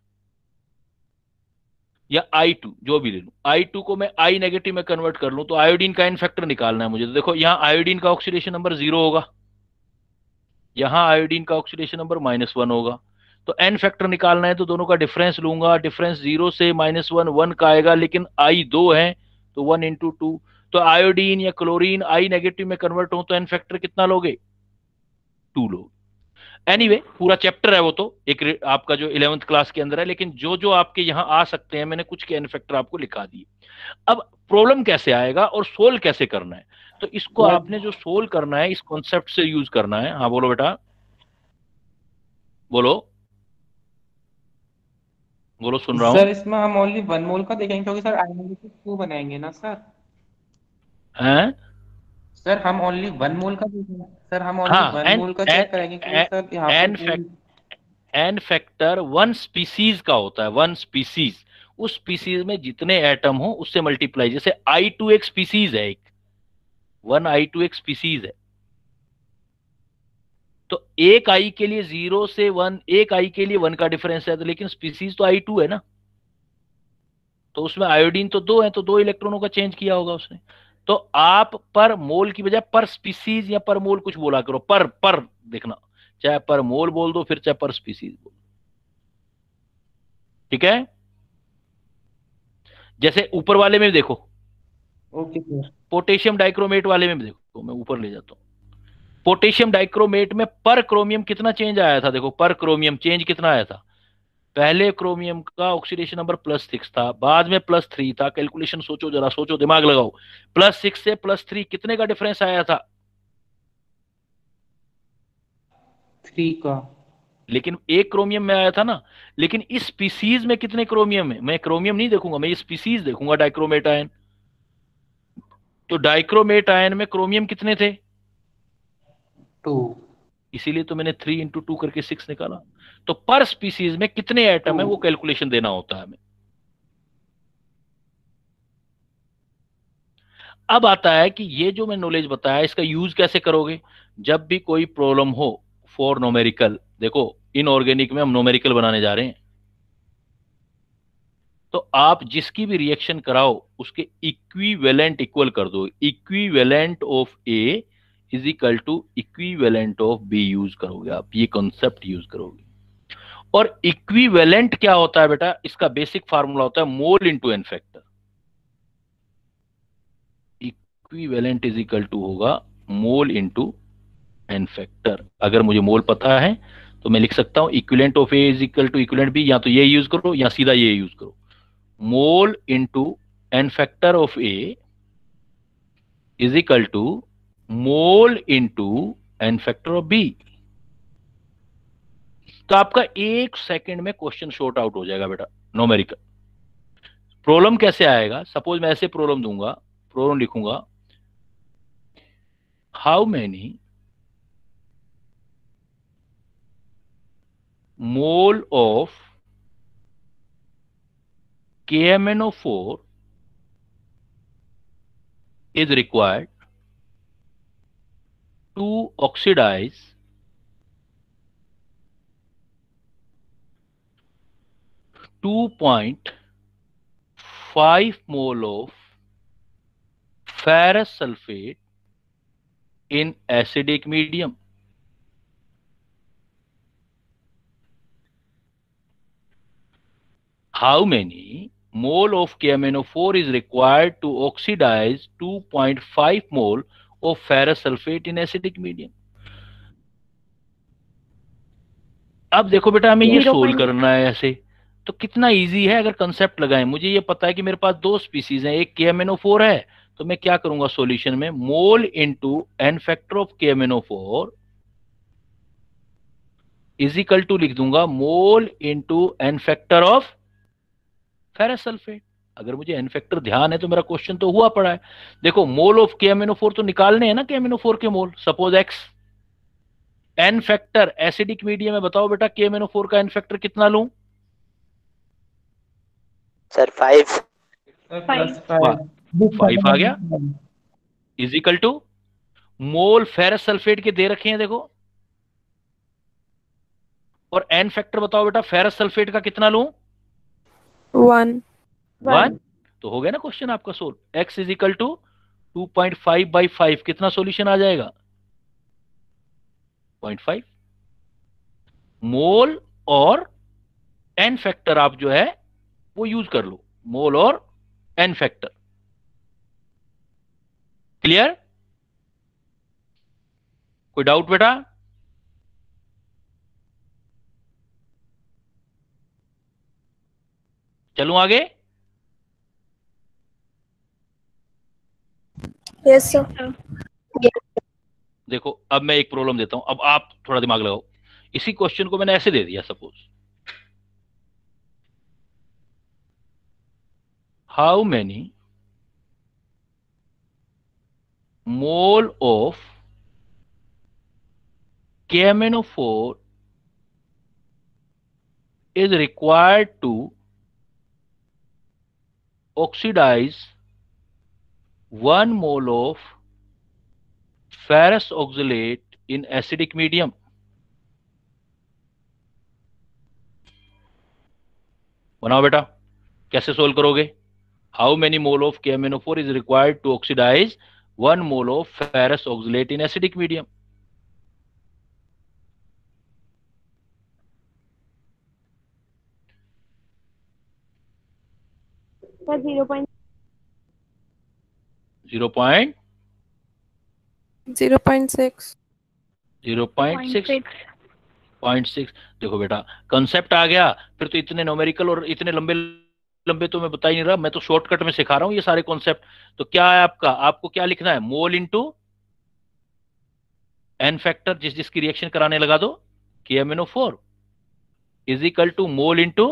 या आई टू, जो भी ले लूं, आई टू को मैं आई नेगेटिव में कन्वर्ट कर लूं, तो आयोडीन का एन फैक्टर निकालना है मुझे। तो देखो यहां आयोडीन का ऑक्सीडेशन नंबर जीरो होगा, यहां आयोडीन का ऑक्सीडेशन नंबर माइनस वन होगा, तो एन फैक्टर निकालना है तो दोनों का डिफरेंस लूंगा, डिफरेंस जीरो से माइनस वन, वन का आएगा, लेकिन आई दो है तो वन इंटू टू, तो आयोडीन या क्लोरीन आई नेगेटिव में कन्वर्ट हो तो एन फैक्टर कितना लोगे, टू लोगे। एनीवे anyway, पूरा चैप्टर है वो तो एक आपका जो इलेवेंथ क्लास के अंदर है, लेकिन जो जो आपके यहां आ सकते हैं मैंने कुछ के एन फैक्टर आपको लिखा दिए। अब प्रॉब्लम कैसे आएगा और सोल्व कैसे करना है, तो इसको आपने जो सोल्व करना है इस कॉन्सेप्ट से यूज करना है। हाँ बोलो बेटा, बोलो बोलो, सुन रहा हूं सर। इसमें हम ओनली वन मोल का देखेंगे क्योंकि सर आई नेगेटिव टू बनाएंगे ना सर। हैं सर हम ओनली वन मोल का देखेंगे सर, हम ओनली हाँ, वन एन मोल का एन चेक करेंगे क्योंकि सर यहाँ एन पर fact N factor one species का होता है, वन स्पीसीज, उस स्पीसीज में जितने एटम हो उससे मल्टीप्लाई। जैसे आई टू एक स्पीसीज है, एक वन आई टू एक स्पीसीज है, तो एक आई के लिए जीरो से वन, एक आई के लिए वन का डिफरेंस है, तो लेकिन स्पीसीज तो आई टू है ना, तो उसमें आयोडीन तो दो है, तो दो इलेक्ट्रॉनों का चेंज किया होगा उसने। तो आप पर मोल की बजाय पर स्पीसीज या पर मोल कुछ बोला करो, पर पर देखना, चाहे पर मोल बोल दो फिर चाहे पर स्पीसीज बोल, ठीक है। जैसे ऊपर वाले में देखो, ओके सर। पोटेशियम डाइक्रोमेट वाले में देखो, मैं ऊपर ले जाता हूं। पोटेशियम डाइक्रोमेट में पर क्रोमियम कितना चेंज आया था, देखो पर क्रोमियम चेंज कितना आया था। पहले क्रोमियम का ऑक्सीडेशन नंबर प्लस सिक्स था, बाद में प्लस थ्री था। कैलकुलेशन सोचो जरा, सोचो, दिमाग लगाओ। प्लस सिक्स से प्लस थ्री कितने का डिफरेंस आया था? थ्री का। लेकिन एक क्रोमियम में आया था ना। लेकिन इस स्पीसीज में कितने क्रोमियम है, मैं क्रोमियम नहीं देखूंगा, मैं ये स्पीसीज देखूंगा, डाइक्रोमेट आयन। तो डाइक्रोमेट आयन में क्रोमियम कितने थे? टू। इसीलिए तो मैंने थ्री इंटू टू करके सिक्स निकाला। तो पर स्पीसीज में कितने एटम है वो कैलकुलेशन देना होता है हमें। अब आता है कि ये जो मैं नॉलेज बताया इसका यूज कैसे करोगे। जब भी कोई प्रॉब्लम हो फॉर नोमेरिकल, देखो इनऑर्गेनिक में हम नोमेरिकल बनाने जा रहे हैं, तो आप जिसकी भी रिएक्शन कराओ उसके इक्विवेलेंट इक्वल कर दो। Equivalent of A is equal to equivalent of B use करोगे आप, ये कॉन्सेप्ट यूज करोगे। और इक्विवेलेंट क्या होता है बेटा, इसका बेसिक फार्मूला होता है mole into n factor. Equivalent is equal to होगा मोल इंटू एन फैक्टर। अगर मुझे मोल पता है तो मैं लिख सकता हूं equivalent of A is equal to equivalent B, या तो ये यूज करो या सीधा ये यूज करो। Mole into n factor of A is equal to mole into n factor of B. तो आपका एक सेकंड में क्वेश्चन शॉर्ट आउट हो जाएगा बेटा न्यूमेरिकल। प्रॉब्लम कैसे आएगा, सपोज मैं ऐसे प्रॉब्लम दूंगा, प्रॉब्लम लिखूंगा, how many mole of K M N O four is required to oxidize two point five mole of ferrous sulfate in acidic medium. How many mole of K M N O four is required to oxidize two point five mole of ferrous sulfate in acidic medium? अब देखो बेटा हमें ये solve करना है ऐसे, तो कितना इजी है अगर कंसेप्ट लगाएं। मुझे ये पता है कि मेरे पास दो स्पीसीज हैं, एक K M N O four है, तो मैं क्या करूंगा सॉल्यूशन में, mole into n factor of K M N O four is equal to लिख दूंगा mole into n factor of ferrous sulphate. अगर मुझे एन फैक्टर ध्यान है तो मेरा क्वेश्चन तो हुआ पड़ा है। देखो mole of K M N O four तो निकालने हैं ना, K M N O four के mole, suppose x. N factor acidic medium में बताओ बेटा K M N O four का एन फैक्टर कितना लूं? Sir five. फाइव आ गया, is equal to mole ferrous sulphate के दे रखे हैं देखो, और एन फैक्टर बताओ बेटा फेरस सल्फेट का कितना लूं? वन। वन। तो हो गया ना क्वेश्चन आपका solve. X is equal to two point five by five, कितना सॉल्यूशन आ जाएगा? Point five. मोल और एन फैक्टर आप जो है वो यूज कर लो, मोल और एन फैक्टर। क्लियर? कोई डाउट बेटा? चलूं आगे? Yes sir. देखो अब मैं एक प्रॉब्लम देता हूं, अब आप थोड़ा दिमाग लगाओ। इसी क्वेश्चन को मैंने ऐसे दे दिया, suppose how many mole of K M N O four is required to oxidize one mole of ferrous oxalate in acidic medium? बनाओ बेटा, कैसे सोल्व करोगे? How many mole of K M N O four is required to oxidize one mole of ferrous oxalate in acidic medium? zero point zero point zero point six zero point six point six. देखो बेटा, concept आ गया, फिर तो इतने numerical और इतने लंबे लंबे तो मैं बता ही नहीं रहा, मैं तो शॉर्टकट में सिखा रहा हूँ ये सारे कॉन्सेप्ट। तो क्या है आपका, आपको क्या लिखना है, मोल इनटू एन फैक्टर, जिस जिसकी रिएक्शन कराने लगा दो, K M N O four is equal to mole into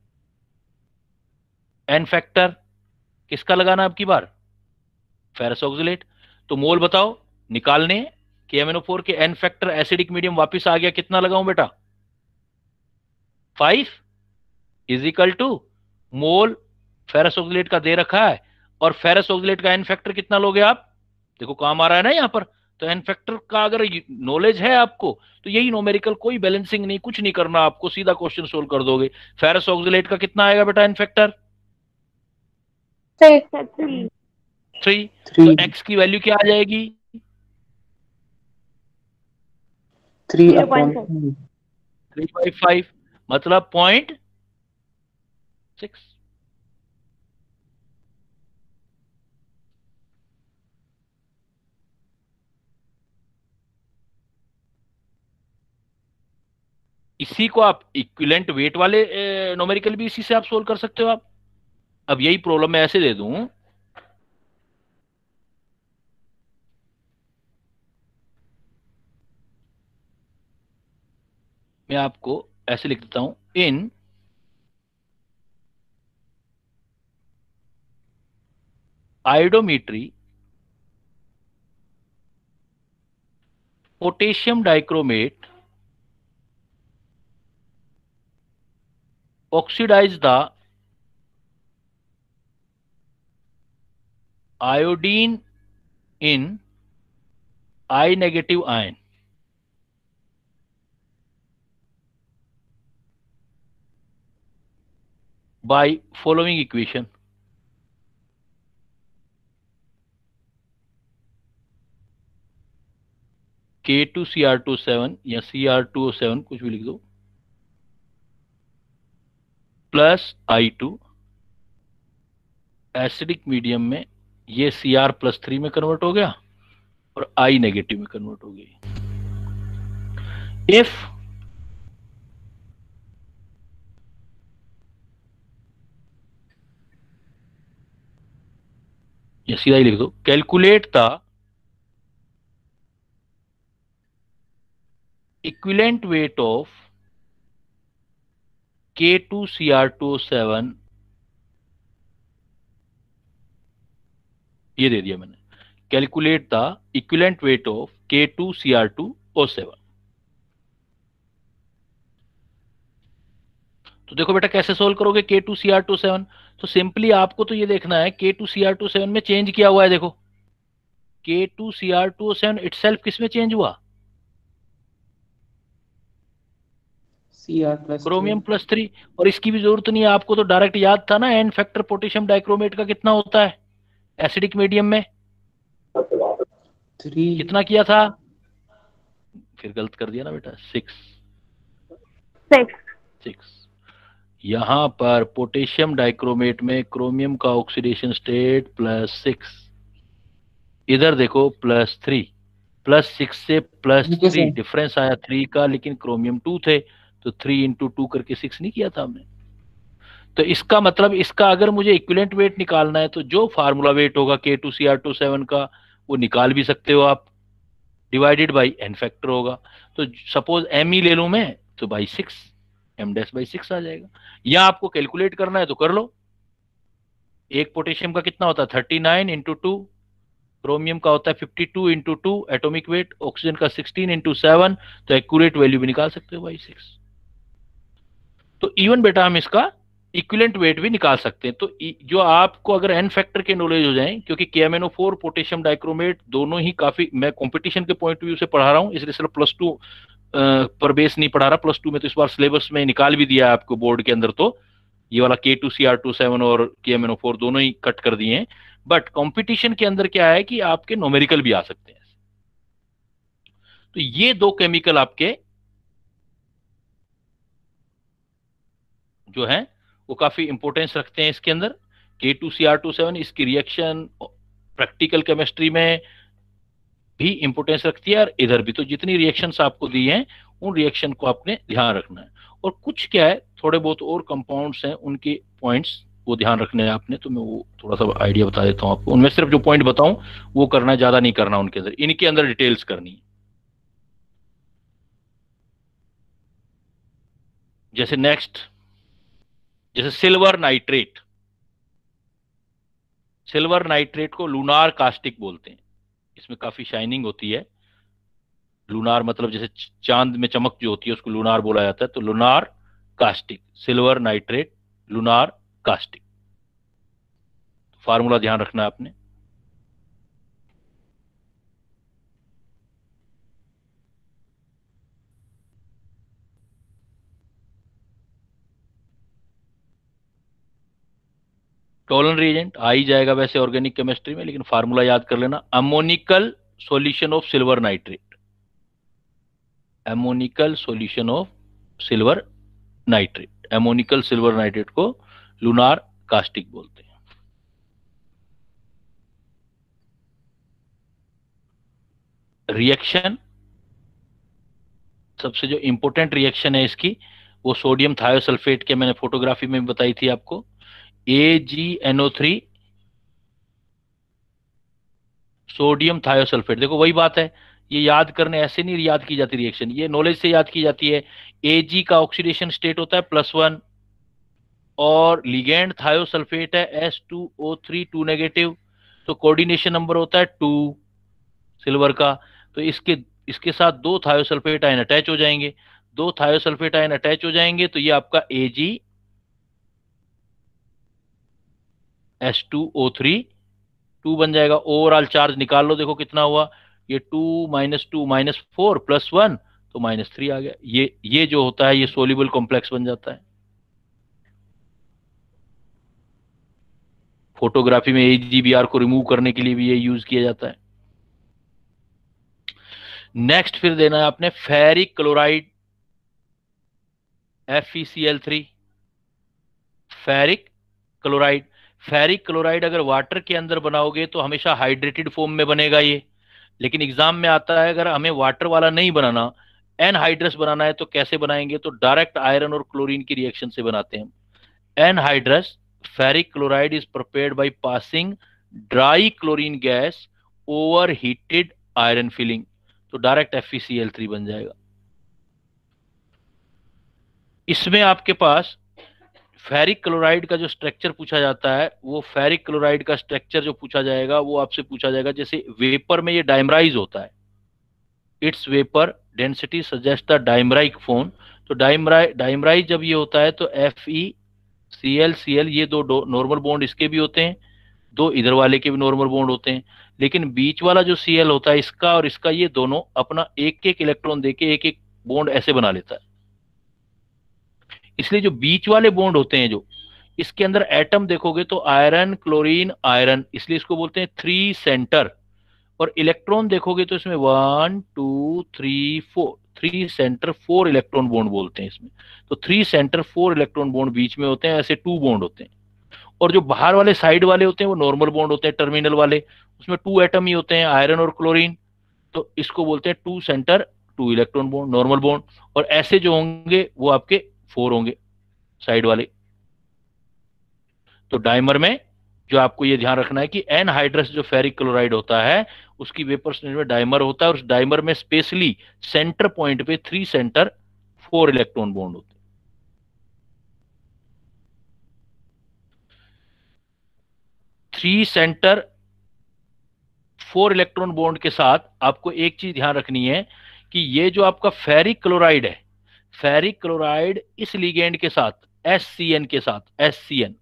n factor, किसका लगाना अब की बार, फेरस ऑक्सलेट। तो मोल बताओ निकालने, K M N O four के एन फैक्टर एसिडिक मीडियम वापस आ गया, कितना लगाऊं बेटा, five is equal to mole ferrous oxalate का दे रखा है, और फेरस ऑक्सलेट का एन फैक्टर कितना लोगे आप, देखो काम आ रहा है ना यहाँ पर। तो एन फैक्टर का अगर नॉलेज है आपको तो यही न्यूमेरिकल, कोई बैलेंसिंग नहीं, कुछ नहीं करना आपको, सीधा क्वेश्चन सोल्व कर दोगे। फेरस ऑक्सलेट का कितना आएगा बेटा एन फैक्टर, थ्री। तो एक्स की वैल्यू क्या आ जाएगी, three upon three by five, मतलब पॉइंट सिक्स। इसी को आप इक्विवेलेंट वेट वाले न्यूमेरिकल भी इसी से आप सोल्व कर सकते हो आप। अब यही प्रॉब्लम मैं ऐसे दे दूं, मैं आपको ऐसे लिख देता हूं, in iodometry potassium dichromate oxidize the iodine in I negative ion by following equation. K two C R two O seven या C R two O seven कुछ भी लिख दो, plus I two, acidic medium में ये C R plus three में convert हो गया और आई नेगेटिव में कन्वर्ट हो गई। इफ ये सीधा ही लिख दो, calculate the equivalent weight of K two C R two O seven, ये दे दिया मैंने, calculate the equivalent weight of K two C R two O seven। तो देखो बेटा कैसे सोल्व करोगे K two C R two O seven, तो सिंपली आपको तो ये देखना है K two C R two O seven में चेंज किया हुआ है, देखो K two C R two O seven itself किसमें चेंज हुआ, क्रोमियम प्लस थ्री। और इसकी भी जरूरत नहीं है आपको, तो डायरेक्ट याद था ना एन फैक्टर पोटेशियम डाइक्रोमेट का कितना होता है एसिडिक मीडियम में, थ्री। कितना किया था, फिर गलत कर दिया ना बेटा, सिक्स सिक्स। यहां पर पोटेशियम डाइक्रोमेट में क्रोमियम का ऑक्सीडेशन स्टेट प्लस सिक्स, इधर देखो प्लस थ्री, प्लस सिक्स से प्लस थ्री डिफरेंस आया थ्री का, लेकिन क्रोमियम टू थे तो थ्री इंटू टू करके सिक्स नहीं किया था हमने। तो इसका मतलब, इसका अगर मुझे इक्विवेलेंट वेट निकालना है तो जो फार्मूला वेट होगा K two C R two O seven का वो निकाल भी सकते हो आप, डिवाइडेड बाई एन फैक्टर होगा। तो सपोज एम ही ले लूं मैं तो by six, M dash by six आ जाएगा। या आपको कैलकुलेट करना है तो कर लो, एक पोटेशियम का कितना होता है thirty nine into two, chromium का होता है fifty two into two atomic weight, oxygen का सिक्सटीन इंटू सेवन, तो एक्यूरेट वैल्यू भी निकाल सकते हो बाई सिक्स। तो इवन बेटा हम इसका इक्विवेलेंट वेट भी निकाल सकते हैं। तो जो आपको अगर एन फैक्टर के नॉलेज हो जाए, क्योंकि K M N O four potassium dichromate दोनों ही काफी, मैं कंपटीशन के पॉइंट ऑफ व्यू से पढ़ा रहा हूँ, इसलिए सिर्फ प्लस टू पर बेस नहीं पढ़ा रहा। प्लस टू में तो इस बार सिलेबस में निकाल भी दिया है आपको बोर्ड के अंदर, तो ये वाला K two C R two seven और K M N O four दोनों ही कट कर दिए हैं। बट कंपटीशन के अंदर क्या है कि आपके न्यूमेरिकल भी आ सकते हैं। तो ये दो केमिकल आपके जो है वो काफी इंपॉर्टेंस रखते हैं इसके अंदर। K two C R two seven इसकी रिएक्शन प्रैक्टिकल केमिस्ट्री में भी इंपॉर्टेंस रखती है, और इधर भी। तो जितनी रिएक्शंस आपको दी हैं उन रिएक्शन को आपने ध्यान रखना है। और कुछ क्या है, थोड़े बहुत और कंपाउंड्स हैं, उनके पॉइंट्स वो ध्यान रखने हैं आपने। तो मैं वो थोड़ा सा आइडिया बता देता हूं आपको। उनमें सिर्फ जो पॉइंट बताऊं वो करना है, ज्यादा नहीं करना उनके अंदर, इनके अंदर डिटेल्स करनी है। जैसे नेक्स्ट, जैसे सिल्वर नाइट्रेट। सिल्वर नाइट्रेट को लूनार कास्टिक बोलते हैं। इसमें काफी शाइनिंग होती है। लूनार मतलब जैसे चांद में चमक जो होती है उसको लूनार बोला जाता है। तो lunar caustic, silver nitrate, lunar caustic. Formula ध्यान रखना है आपने। टोलन रिएजेंट आ ही जाएगा वैसे ऑर्गेनिक केमिस्ट्री में, लेकिन फार्मूला याद कर लेना। Ammoniacal solution of silver nitrate, ammoniacal solution of silver nitrate. Ammoniacal silver nitrate को लूनार कास्टिक बोलते हैं। रिएक्शन, सबसे जो इंपॉर्टेंट रिएक्शन है इसकी वो सोडियम थायोसल्फेट के, मैंने फोटोग्राफी में बताई थी आपको। A G N O three sodium thiosulphate, देखो वही बात है, ये याद करने ऐसे नहीं याद की जाती रिएक्शन, ये नॉलेज से याद की जाती है। Ag का ऑक्सीडेशन स्टेट होता है प्लस वन, और लिगेंड थायोसल्फेट है S two O three two negative, तो कोऑर्डिनेशन नंबर होता है टू सिल्वर का। तो इसके इसके साथ दो थायोसल्फेट आयन अटैच हो जाएंगे, दो थायोसल्फेट आयन अटैच हो जाएंगे, तो ये आपका Ag S two O three two बन जाएगा। ओवरऑल चार्ज निकाल लो, देखो कितना हुआ, ये two minus two minus four plus one, तो माइनस थ्री आ गया। ये ये जो होता है ये सोल्यूबल कॉम्प्लेक्स बन जाता है। फोटोग्राफी में ए जी बी आर को रिमूव करने के लिए भी ये यूज किया जाता है। नेक्स्ट फिर देना है आपने ferric chloride, F E C L three, ferric chloride. Ferric chloride अगर वाटर के अंदर बनाओगे तो हमेशा हाइड्रेटेड फॉर्म में बनेगा ये, लेकिन एग्जाम में आता है अगर हमें वाटर वाला नहीं बनाना, एनहाइड्रस बनाना है, तो कैसे बनाएंगे, तो डायरेक्ट आयरन और क्लोरीन की रिएक्शन से बनाते हैं। Anhydrous ferric chloride is prepared by passing dry chlorine gas over heated iron filing, तो direct F E C L three बन जाएगा। इसमें आपके पास फेरिक क्लोराइड का जो स्ट्रक्चर पूछा जाता है, वो फेरिक क्लोराइड का स्ट्रक्चर जो पूछा जाएगा वो आपसे पूछा जाएगा, जैसे वेपर में ये डाइमराइज होता है, its vapour density suggest the dimeric form. तो डाइमराइ डाइमराइज जब ये होता है तो F E C L C L, ये दो नॉर्मल बॉन्ड इसके भी होते हैं, दो इधर वाले के भी नॉर्मल बॉन्ड होते हैं, लेकिन बीच वाला जो सी एल होता है इसका और इसका, ये दोनों अपना एक एक इलेक्ट्रॉन देके एक एक बॉन्ड ऐसे बना लेता है। इसलिए जो बीच वाले बॉन्ड होते हैं, जो इसके अंदर एटम देखोगे तो आयरन क्लोरीन आयरन, इसलिए इसको बोलते हैं थ्री सेंटर। और इलेक्ट्रॉन देखोगे तो इसमें one two three four, three centre four electron bond बोलते हैं इसमें। तो three centre four electron bond बीच में होते हैं, ऐसे टू बॉन्ड होते हैं। और जो बाहर वाले साइड वाले होते हैं वो नॉर्मल बॉन्ड होते हैं, टर्मिनल वाले, उसमें टू एटम ही होते हैं, आयरन और क्लोरीन, तो इसको बोलते हैं two centre two electron bond, normal bond. और ऐसे जो होंगे वो आपके फोर होंगे साइड वाले। तो डाइमर में जो आपको ये ध्यान रखना है कि एनहाइड्रस जो फेरिक क्लोराइड होता है उसकी वेपर स्टेट में डाइमर होता है, और उस डाइमर में स्पेशली सेंटर पॉइंट पे three centre four electron bond होते हैं। Three centre four electron bond के साथ आपको एक चीज ध्यान रखनी है कि ये जो आपका फेरिक क्लोराइड है, फेरिक क्लोराइड इस लिगेंड के साथ एस सी एन के साथ S C N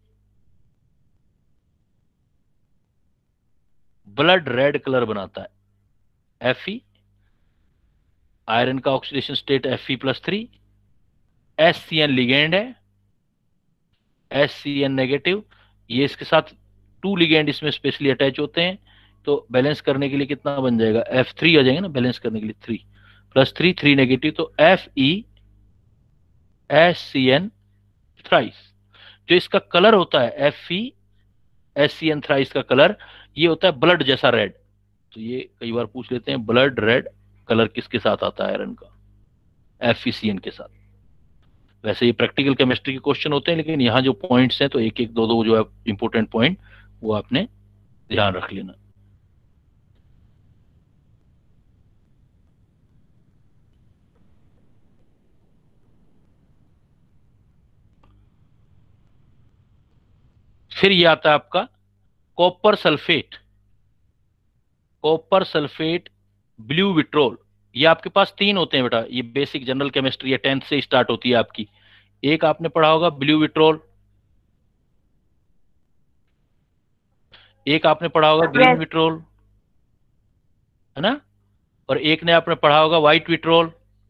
blood red colour बनाता है। Fe आयरन का oxidation state Fe plus three, S C N ligand है, एस सी एन नेगेटिव, ये इसके साथ टू लिगेंड इसमें स्पेशली अटैच होते हैं, तो बैलेंस करने के लिए कितना बन जाएगा, एफ थ्री आ जाएगा ना, बैलेंस करने के लिए three plus three three negative, तो F E S C N thrice. जो इसका कलर होता है F E S C N thrice का कलर ये होता है ब्लड जैसा रेड। तो ये कई बार पूछ लेते हैं ब्लड रेड कलर किसके साथ आता है आयरन का, एफ ई सी एन के साथ। वैसे ये प्रैक्टिकल केमिस्ट्री के क्वेश्चन होते हैं, लेकिन यहाँ जो पॉइंट्स हैं तो एक एक दो दो जो है इंपॉर्टेंट पॉइंट वो आपने ध्यान रख लेना। फिर ये आता है आपका copper sulphate, copper sulphate blue vitriol. ये आपके पास तीन होते हैं बेटा, ये बेसिक जनरल केमिस्ट्री है, टेंथ से स्टार्ट होती है आपकी। एक आपने पढ़ा होगा ब्लू विट्रोल, एक आपने पढ़ा होगा ग्रीन विट्रोल, है ना, और एक ने आपने पढ़ा होगा व्हाइट विट्रोल।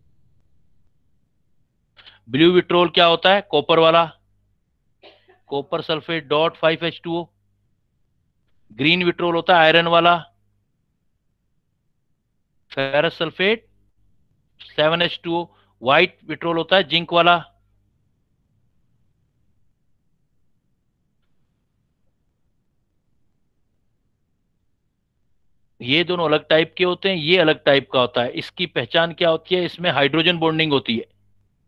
ब्लू विट्रोल क्या होता है, कॉपर वाला, copper sulphate dot five H two O. Green vitriol होता है आयरन वाला, ferrous sulphate seven H two O. White vitriol होता है जिंक वाला। ये दोनों अलग टाइप के होते हैं, ये अलग टाइप का होता है। इसकी पहचान क्या होती है, इसमें हाइड्रोजन बॉन्डिंग होती है।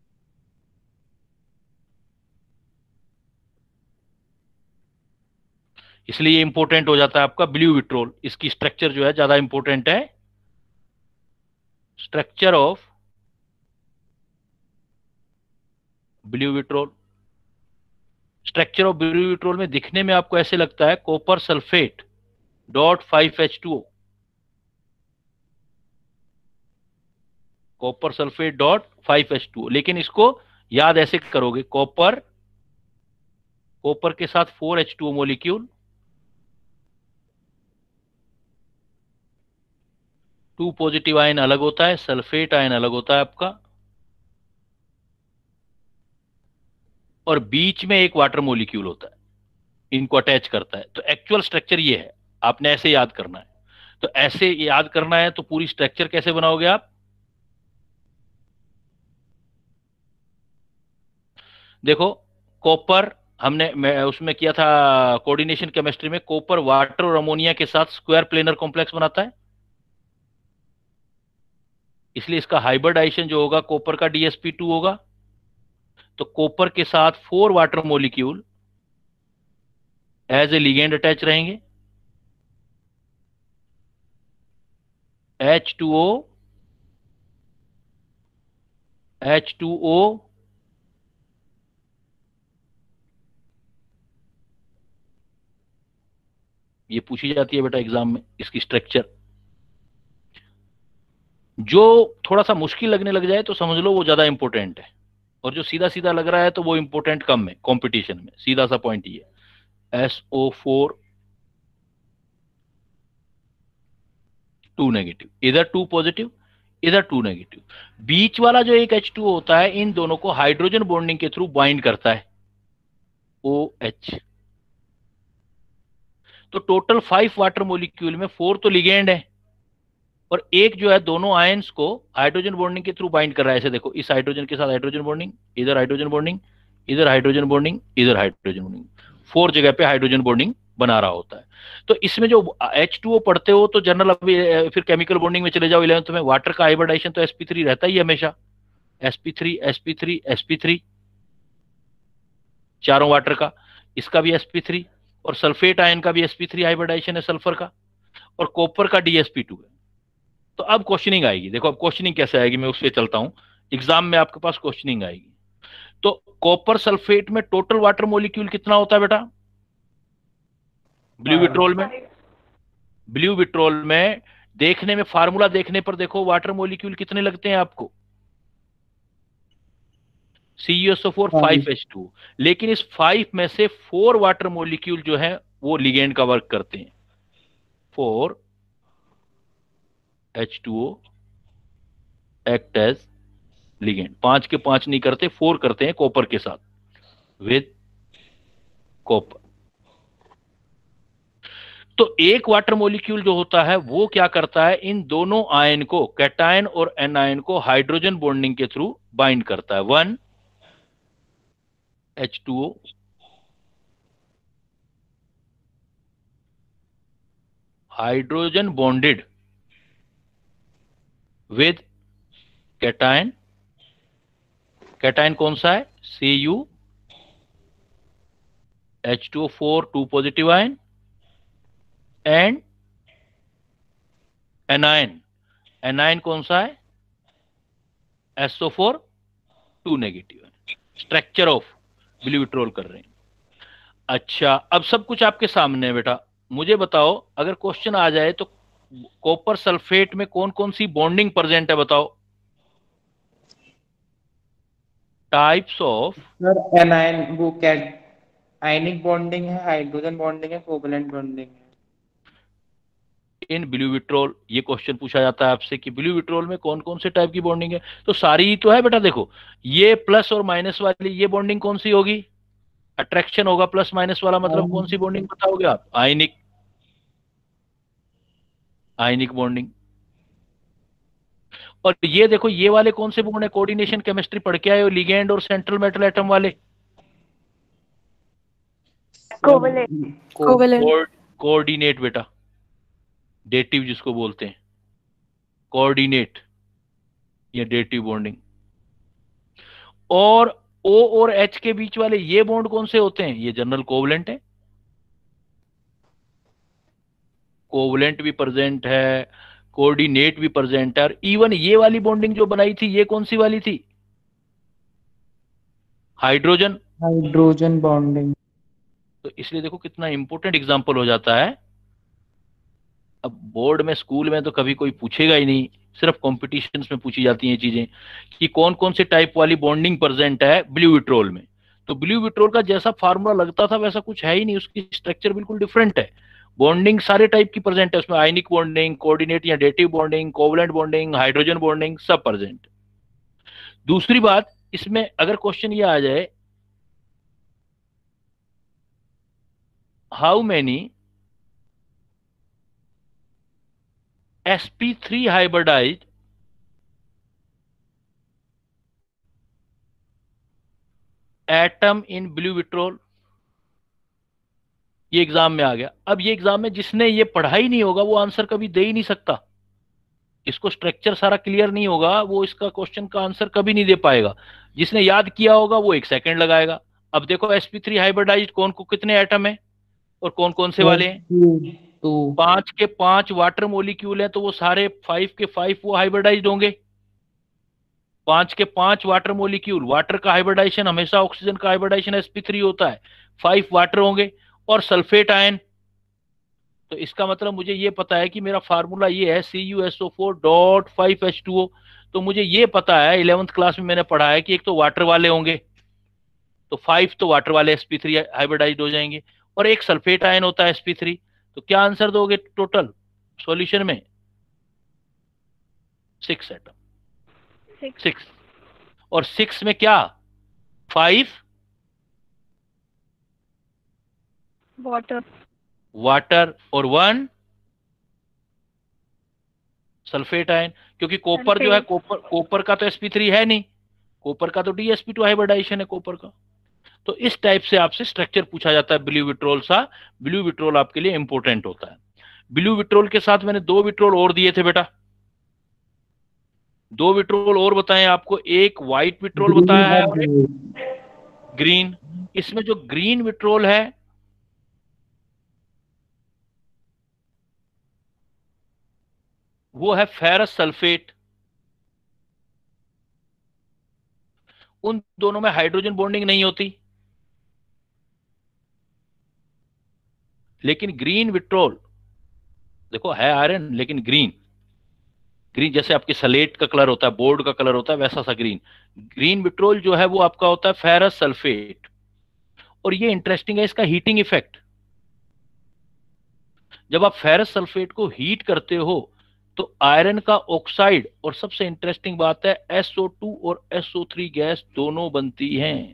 इसलिए ये इंपॉर्टेंट हो जाता है आपका ब्लू विट्रोल। इसकी स्ट्रक्चर जो है ज्यादा इंपॉर्टेंट है। Structure of blue vitriol, structure of blue vitriol में दिखने में आपको ऐसे लगता है copper sulphate dot five H two O, copper sulphate dot five H two O, लेकिन इसको याद ऐसे करोगे, कॉपर कॉपर के साथ four H two O molecule, two positive ion अलग होता है, सल्फेट आयन अलग होता है आपका, और बीच में एक वाटर मोलिक्यूल होता है, इनको अटैच करता है। तो एक्चुअल स्ट्रक्चर ये है, आपने ऐसे याद करना है। तो ऐसे याद करना है तो पूरी स्ट्रक्चर कैसे बनाओगे आप, देखो कॉपर हमने उसमें किया था कोऑर्डिनेशन केमिस्ट्री में, कॉपर वाटर और अमोनिया के साथ स्क्वायर प्लेनर कॉम्प्लेक्स बनाता है, इसलिए इसका हाइब्रिडाइजेशन जो होगा कॉपर का डी एस पी टू होगा। तो कॉपर के साथ four water molecule as a ligand attach रहेंगे, H two O H two O ये पूछी जाती है बेटा एग्जाम में, इसकी स्ट्रक्चर। जो थोड़ा सा मुश्किल लगने लग जाए तो समझ लो वो ज्यादा इंपॉर्टेंट है, और जो सीधा सीधा लग रहा है तो वो इंपॉर्टेंट कम है कंपटीशन में। सीधा सा पॉइंट ये है, S O four two negative, इधर टू पॉजिटिव इधर टू नेगेटिव। बीच वाला जो एक एच टू ओ होता है इन दोनों को हाइड्रोजन बॉन्डिंग के थ्रू बाइंड करता है, ओ एच। तो टोटल फाइव वाटर मोलिक्यूल में फोर तो लिगेंड है, और एक जो है दोनों आयंस को हाइड्रोजन बॉन्डिंग के थ्रू बाइंड कर रहा है। ऐसे देखो, इस हाइड्रोजन के साथ हाइड्रोजन बॉन्डिंग, इधर हाइड्रोजन बॉन्डिंग, इधर हाइड्रोजन बॉन्डिंग, इधर हाइड्रोजन बॉन्डिंग, फोर जगह पे हाइड्रोजन बॉन्डिंग बना रहा होता है। तो इसमें जो एच टू ओ पढ़ते हो तो जनरल, अभी फिर केमिकल बॉन्डिंग में चले जाओ इलेवंथ में, वाटर का हाइब्रिडाइजेशन तो एस पी थ्री रहता ही हमेशा, S P three S P three S P three, चारों वाटर का, इसका भी एस पी थ्री, और सल्फेट आयन का भी एस पी थ्री हाइब्रिडाइजेशन है सल्फर का, और कॉपर का डी एस पी टू है। तो अब क्वेश्चनिंग आएगी, देखो अब क्वेश्चनिंग कैसे आएगी, मैं उससे चलता हूं। एग्जाम में आपके पास क्वेश्चनिंग आएगी। तो कॉपर सल्फेट में टोटल वाटर मॉलिक्यूल कितना होता है बेटा, ब्लू विट्रोल में? ब्लू विट्रोल में देखने में, फार्मूला देखने पर देखो वाटर मॉलिक्यूल कितने लगते हैं आपको, C U S O four five H two, लेकिन इस फाइव में से फोर वाटर मोलिक्यूल जो है वो लिगेंड का वर्क करते हैं। Four H two O act as ligand, पांच के पांच नहीं करते, फोर करते हैं कॉपर के साथ, विद कॉपर। तो एक वाटर मॉलिक्यूल जो होता है वो क्या करता है, इन दोनों आयन को, कैटायन और एनायन को हाइड्रोजन बॉन्डिंग के थ्रू बाइंड करता है। One H two O hydrogen bonded with cation, cation कौन सा है, C U H two O four two positive ion, and anion, anion कौन सा है, S O four two negative है। स्ट्रक्चर ऑफ ब्यूविट्रोल कर रहे हैं। अच्छा, अब सब कुछ आपके सामने है बेटा, मुझे बताओ अगर क्वेश्चन आ जाए तो कॉपर सल्फेट में कौन कौन सी बॉन्डिंग प्रेजेंट है, बताओ। टाइप्स ऑफ, सर एनायन वो क्या आयनिक बॉन्डिंग है, हाइड्रोजन बॉन्डिंग है, कोवलेंट बॉन्डिंग है। इन ब्यूविट्रोल, ये क्वेश्चन पूछा जाता है आपसे कि ब्यूविट्रोल में कौन कौन से टाइप की बॉन्डिंग है, तो सारी ही तो है बेटा। देखो ये प्लस और माइनस वाली ये बॉन्डिंग कौन सी होगी, अट्रैक्शन होगा प्लस माइनस वाला, मतलब कौन सी बॉन्डिंग बताओगे आप, आयनिक, आयनिक बॉन्डिंग। और ये देखो ये वाले कौन से बॉन्ड है, कोऑर्डिनेशन केमिस्ट्री पढ़ के आए हो, लिगेंड और सेंट्रल मेटल एटम वाले, कोवलेंट। कोवेलेंट। कोऑर्डिनेट बेटा, डेटिव जिसको बोलते हैं, कोऑर्डिनेट या डेटिव बॉन्डिंग। और O और H के बीच वाले ये बॉन्ड कौन से होते हैं, ये जनरल कोवलेंट है, कोवलेंट भी प्रेजेंट है, कोऑर्डिनेट भी प्रेजेंट है, और इवन ये वाली बॉन्डिंग जो बनाई थी ये कौन सी वाली थी, हाइड्रोजन, हाइड्रोजन बॉन्डिंग। तो इसलिए देखो कितना इंपॉर्टेंट एग्जांपल हो जाता है। अब बोर्ड में, स्कूल में तो कभी कोई पूछेगा ही नहीं, सिर्फ कॉम्पिटिशन्स में पूछी जाती हैं चीजें कि कौन कौन से टाइप वाली बॉन्डिंग प्रेजेंट है ब्यूविट्रोल में। तो ब्यूविट्रोल का जैसा फार्मूला लगता था वैसा कुछ है ही नहीं, उसकी स्ट्रक्चर बिल्कुल डिफरेंट है। बॉन्डिंग सारे टाइप की प्रेजेंट है उसमें, आयनिक बॉन्डिंग, कोऑर्डिनेट या dative bonding, covalent bonding, hydrogen bonding, सब प्रेजेंट। दूसरी बात, इसमें अगर क्वेश्चन ये आ जाए, how many S P three hybridized atom in blue vitriol, ये एग्जाम में आ गया। अब ये एग्जाम में जिसने ये पढ़ा ही नहीं होगा वो आंसर कभी दे ही नहीं सकता, इसको स्ट्रक्चर सारा क्लियर नहीं होगा वो इसका क्वेश्चन का आंसर कभी नहीं दे पाएगा। जिसने याद किया होगा वो एक सेकंड लगाएगा। अब देखो एस पी थ्री हाइब्रिडाइज्ड कौन को कितने एटम है और कौन कौन से वाले हैं, टू, पांच के पांच वाटर मोलिक्यूल हैं, तो वो सारे फाइव के फाइव वो हाइब्रिडाइज्ड होंगे। पांच के पांच वाटर मोलिक्यूल, वाटर का हाइब्रिडाइजेशन हमेशा ऑक्सीजन का हाइब्रिडाइजेशन एस पी थ्री होता है, फाइव वाटर होंगे और सल्फेट आयन। तो इसका मतलब मुझे ये पता है कि मेरा फार्मूला ये है C U S O four dot five H two O. तो मुझे ये पता है, इलेवेंथ क्लास में मैंने पढ़ा है कि एक तो वाटर वाले होंगे, तो फाइव तो वाटर वाले एस पी थ्री हाइब्रिडाइज्ड हो जाएंगे, और एक सल्फेट आयन होता है एस पी थ्री। तो क्या आंसर दोगे टोटल सॉल्यूशन में, सिक्स एटम, सिक्स। सिक्स। और सिक्स में क्या, फाइव वाटर। वाटर और वन सल्फेट आयन, क्योंकि कॉपर जो है, कॉपर कॉपर का तो एस पी थ्री है नहीं, कॉपर का तो D S P two hybridization है कॉपर का। तो इस टाइप से आपसे स्ट्रक्चर पूछा जाता है ब्यूविट्रोल सा। ब्यूविट्रोल आपके लिए इंपॉर्टेंट होता है। ब्यूविट्रोल के साथ मैंने दो विट्रोल और दिए थे बेटा, दो विट्रोल और बताएं आपको, एक व्हाइट विट्रोल बताया है और एक ग्रीन। इसमें जो ग्रीन विट्रोल है वो है फेरस सल्फेट। उन दोनों में हाइड्रोजन बॉन्डिंग नहीं होती, लेकिन ग्रीन विट्रोल देखो है आयरन लेकिन ग्रीन, ग्रीन जैसे आपके सलेट का कलर होता है, बोर्ड का कलर होता है, वैसा सा ग्रीन। ग्रीन विट्रोल जो है वो आपका होता है फेरस सल्फेट। और ये इंटरेस्टिंग है इसका हीटिंग इफेक्ट। जब आप फेरस सल्फेट को हीट करते हो तो आयरन का ऑक्साइड, और सबसे इंटरेस्टिंग बात है एस ओ टू और एस ओ थ्री गैस दोनों बनती हैं।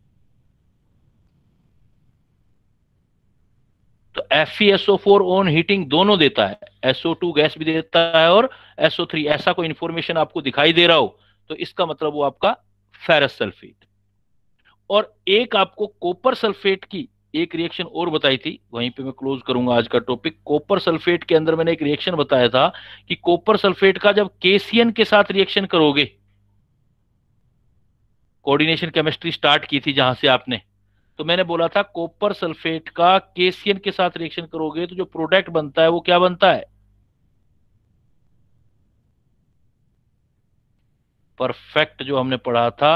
तो F E S O four on heating दोनों देता है, एस ओ टू गैस भी देता है और एस ओ थ्री। ऐसा कोई इंफॉर्मेशन आपको दिखाई दे रहा हो तो इसका मतलब वो आपका फेरस सल्फेट। और एक आपको कॉपर सल्फेट की एक रिएक्शन और बताई थी, वहीं पे मैं क्लोज करूंगा आज का टॉपिक। कॉपर सल्फेट के अंदर मैंने एक रिएक्शन बताया था कि कॉपर सल्फेट का जब के सी एन के साथ रिएक्शन करोगे, कोऑर्डिनेशन केमिस्ट्री स्टार्ट की थी जहां से आपने, तो मैंने बोला था कॉपर सल्फेट का के सी एन के साथ रिएक्शन करोगे तो जो प्रोडक्ट बनता है वो क्या बनता है? परफेक्ट, जो हमने पढ़ा था,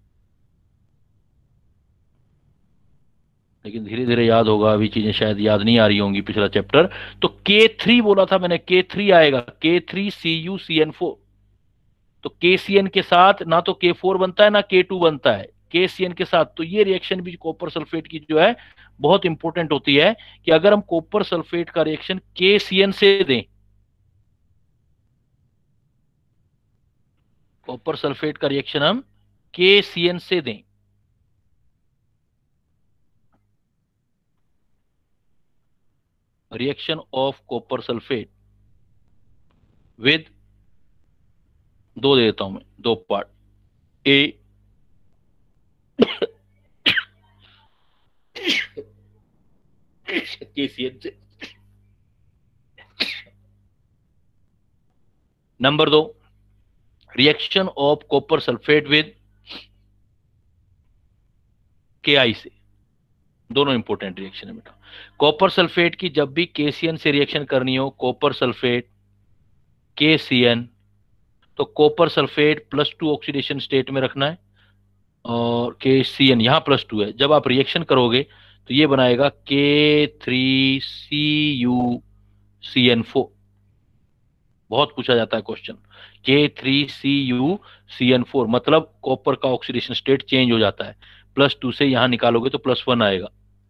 लेकिन धीरे धीरे याद होगा, अभी चीजें शायद याद नहीं आ रही होंगी पिछला चैप्टर। तो के थ्री बोला था मैंने, के थ्री आएगा, K three C U C N four. तो के सी एन के साथ ना तो के फोर बनता है ना के टू बनता है, के सी एन के साथ। तो ये रिएक्शन भी कॉपर सल्फेट की जो है बहुत इंपॉर्टेंट होती है कि अगर हम कॉपर सल्फेट का रिएक्शन के सी एन से दें, कॉपर सल्फेट का रिएक्शन हम के सी एन से दें, reaction of copper sulphate with, दो दे देता हूं मैं, दो part, A K C N से, नंबर दो reaction of copper sulphate with K I से। दोनों इंपॉर्टेंट रिएक्शन है बेटा। कॉपर सल्फेट की जब भी के सी एन से रिएक्शन करनी हो, copper sulphate K C N, तो copper sulphate plus two oxidation state में रखना है और के सी एन यहां प्लस टू है। जब आप रिएक्शन करोगे तो ये बनाएगा K three C U C N four. बहुत पूछा जाता है question, K three C U C N four मतलब कॉपर का ऑक्सीडेशन स्टेट चेंज हो जाता है। प्लस टू से यहां निकालोगे तो प्लस वन आएगा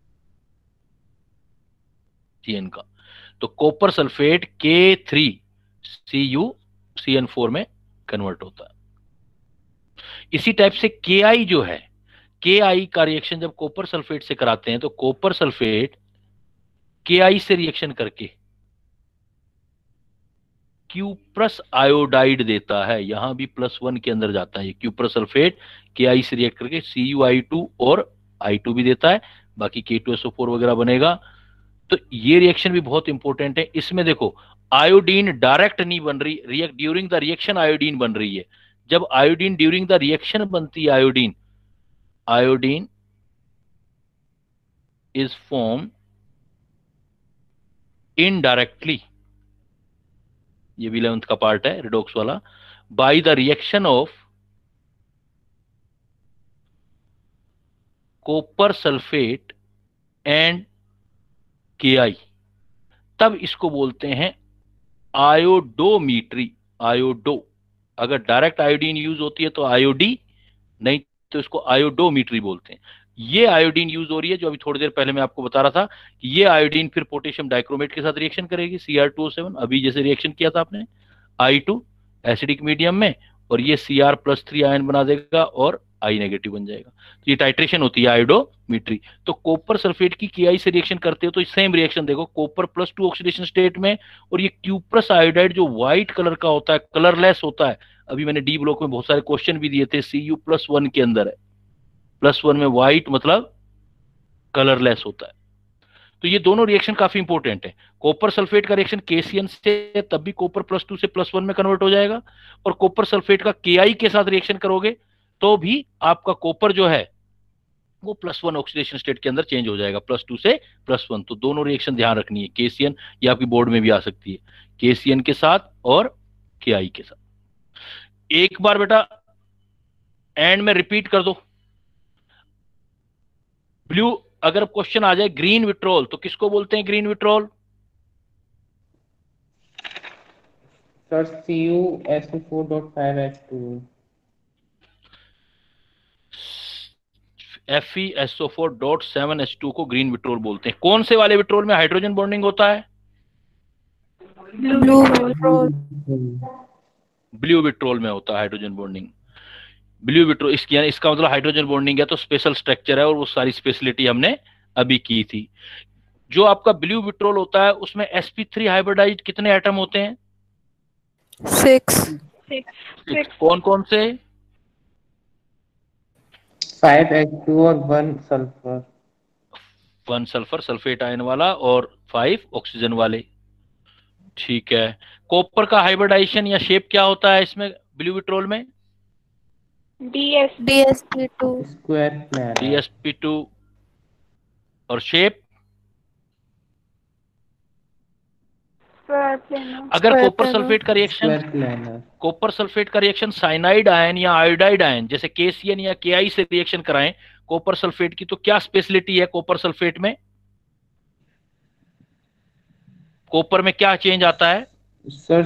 सी एन का। तो copper sulphate K three C U C N four में कन्वर्ट होता है। इसी टाइप से के आई जो है, के आई का रिएक्शन जब कॉपर सल्फेट से कराते हैं तो कॉपर सल्फेट के आई से रिएक्शन करके क्यूप्रस आयोडाइड देता है। यहां भी प्लस वन के अंदर जाता है। क्यूप्रस सल्फेट के आई से रिएक्ट करके सी यू आई टू और आई टू भी देता है, बाकी के टू एस ओ फोर वगैरह बनेगा। तो ये रिएक्शन भी बहुत इंपॉर्टेंट है। इसमें देखो आयोडीन डायरेक्ट नहीं बन रही, react during the reaction iodine बन रही है। जब आयोडीन ड्यूरिंग द रिएक्शन बनती है, iodine iodine is form indirectly, ये भी इलेवेंथ का पार्ट है रिडॉक्स वाला, by the reaction of copper sulphate and K I, तब इसको बोलते हैं आयोडोमीट्री। आयोडो, अगर डायरेक्ट आयोडीन यूज होती है तो आयोडी, नहीं तो इसको आयोडोमीट्री बोलते हैं। ये आयोडीन यूज हो रही है जो अभी थोड़ी देर पहले मैं आपको बता रहा था कि ये आयोडीन फिर पोटेशियम डाइक्रोमेट के साथ रिएक्शन करेगी, C R two O seven. अभी जैसे रिएक्शन किया था आपने आई टू एसिडिक मीडियम में, और ये C R plus three ion बना देगा और आई नेगेटिव बन जाएगा। तो ये टाइट्रेशन होती है आयोडोमीट्री। तो कॉपर सल्फेट की के आई से रिएक्शन करते हो तो सेम रिएक्शन देखो, copper plus two oxidation state में, और ये क्यूप्रस आयोडाइड जो व्हाइट कलर का होता है, कलरलेस होता है। अभी मैंने डी ब्लॉक में बहुत सारे क्वेश्चन भी दिए थे, सी यू प्लस वन के अंदर है, प्लस वन में व्हाइट मतलब कलरलेस होता है। तो ये दोनों रिएक्शन काफी इंपॉर्टेंट है। कॉपर सल्फेट का रिएक्शन के सी एन से तब भी कॉपर प्लस टू से प्लस वन में कन्वर्ट हो जाएगा, और कॉपर सल्फेट का के आई के साथ रिएक्शन करोगे तो भी आपका कॉपर जो है वो प्लस वन ऑक्सीडेशन स्टेट के अंदर चेंज हो जाएगा, प्लस टू से प्लस वन। तो दोनों रिएक्शन ध्यान रखनी है। के सी एन ये आपकी बोर्ड में भी आ सकती है, के सी एन के साथ और के आई के साथ। एक बार बेटा एंड में रिपीट कर दो। ब्लू, अगर क्वेश्चन आ जाए ग्रीन विट्रोल तो किसको बोलते हैं green vitriol? Sir C U S O four dot five H two. F E S O four dot seven H two को ग्रीन विट्रोल बोलते हैं। कौन से वाले विट्रोल में हाइड्रोजन बॉन्डिंग होता है? Blue vitriol. ब्लू विट्रोल में होता है हाइड्रोजन बॉन्डिंग। ब्लू विट्रोल इस, इसका मतलब हाइड्रोजन बॉन्डिंग है तो स्पेशल स्ट्रक्चर है, और वो सारी स्पेशलिटी हमने अभी की थी। जो आपका ब्लू विट्रोल होता है उसमें एस पी थ्री हाइब्रिडाइज कितने एटम होते हैं? सिक्स। सिक्स। कौन कौन से? फाइव एच टू और one sulphur. One sulphur sulphate ion वाला और फाइव ऑक्सीजन वाले। ठीक है। कॉपर का हाइब्रिडाइजेशन या शेप क्या होता है इसमें ब्लू विट्रोल में? DS D S P two. Square planar. D S P two. और शेप? अगर कॉपर सल्फेट का reaction square planar. Copper sulphate का रिएक्शन साइनाइड आयन या आयोडाइड आयन जैसे के सी एन या के आई से रिएक्शन कराएं कॉपर सल्फेट की, तो क्या स्पेशलिटी है कॉपर सल्फेट में? कॉपर में क्या चेंज आता है? सर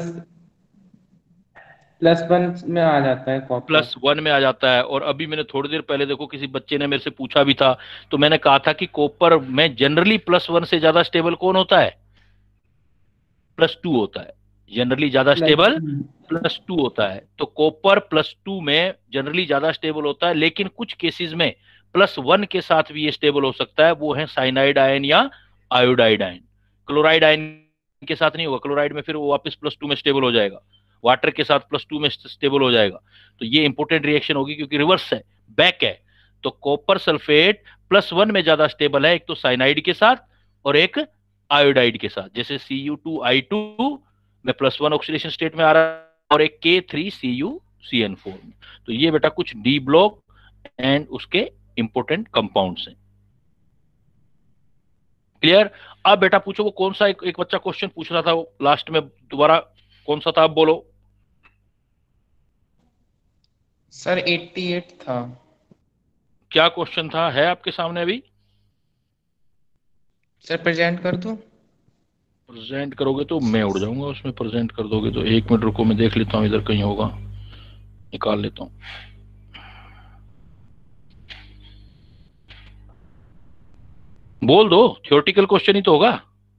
प्लस वन में आ जाता है कॉपर। प्लस वन में आ जाता है। और अभी मैंने थोड़ी देर पहले देखो किसी बच्चे ने मेरे से पूछा भी था, तो मैंने कहा था कि कॉपर में जनरली प्लस वन से ज्यादा स्टेबल कौन होता है? प्लस टू होता है। जनरली ज्यादा स्टेबल प्लस टू होता है। तो कॉपर प्लस टू में जनरली ज्यादा स्टेबल होता है, लेकिन कुछ केसेस में प्लस वन के साथ भी ये स्टेबल हो सकता है, वो है साइनाइड आयन या आयोडाइड आयन। क्लोराइड आयन के साथ नहीं होगा, क्लोराइड में फिर वो वापस प्लस टू में स्टेबल हो जाएगा, वाटर के साथ प्लस टू में स्टेबल हो जाएगा। तो ये इंपॉर्टेंट रिएक्शन होगी क्योंकि रिवर्स है, बैक है। तो कॉपर सल्फेट प्लस वन में ज्यादा स्टेबल है, एक तो साइनाइड के साथ और एक आयोडाइड के साथ। जैसे C U two I two में प्लस वन ऑक्सीडेशन स्टेट में आ रहा है और एक K three C U C N four में। तो ये बेटा कुछ डी ब्लॉक एंड उसके इंपोर्टेंट कंपाउंड्स हैं। क्लियर? अब बेटा पूछो वो कौन सा एक, एक बच्चा क्वेश्चन पूछ रहा था वो लास्ट में, दोबारा कौन सा था आप बोलो। सर अट्ठासी था। क्या क्वेश्चन था? है आपके सामने अभी? सर प्रेजेंट कर दूं? प्रेजेंट करोगे तो मैं उड़ जाऊंगा उसमें, प्रेजेंट कर दोगे तो। एक मिनट रुको, मैं देख लेता हूँ इधर कहीं होगा, निकाल लेता हूँ। बोल दो, थ्योरेटिकल क्वेश्चन ही तो होगा।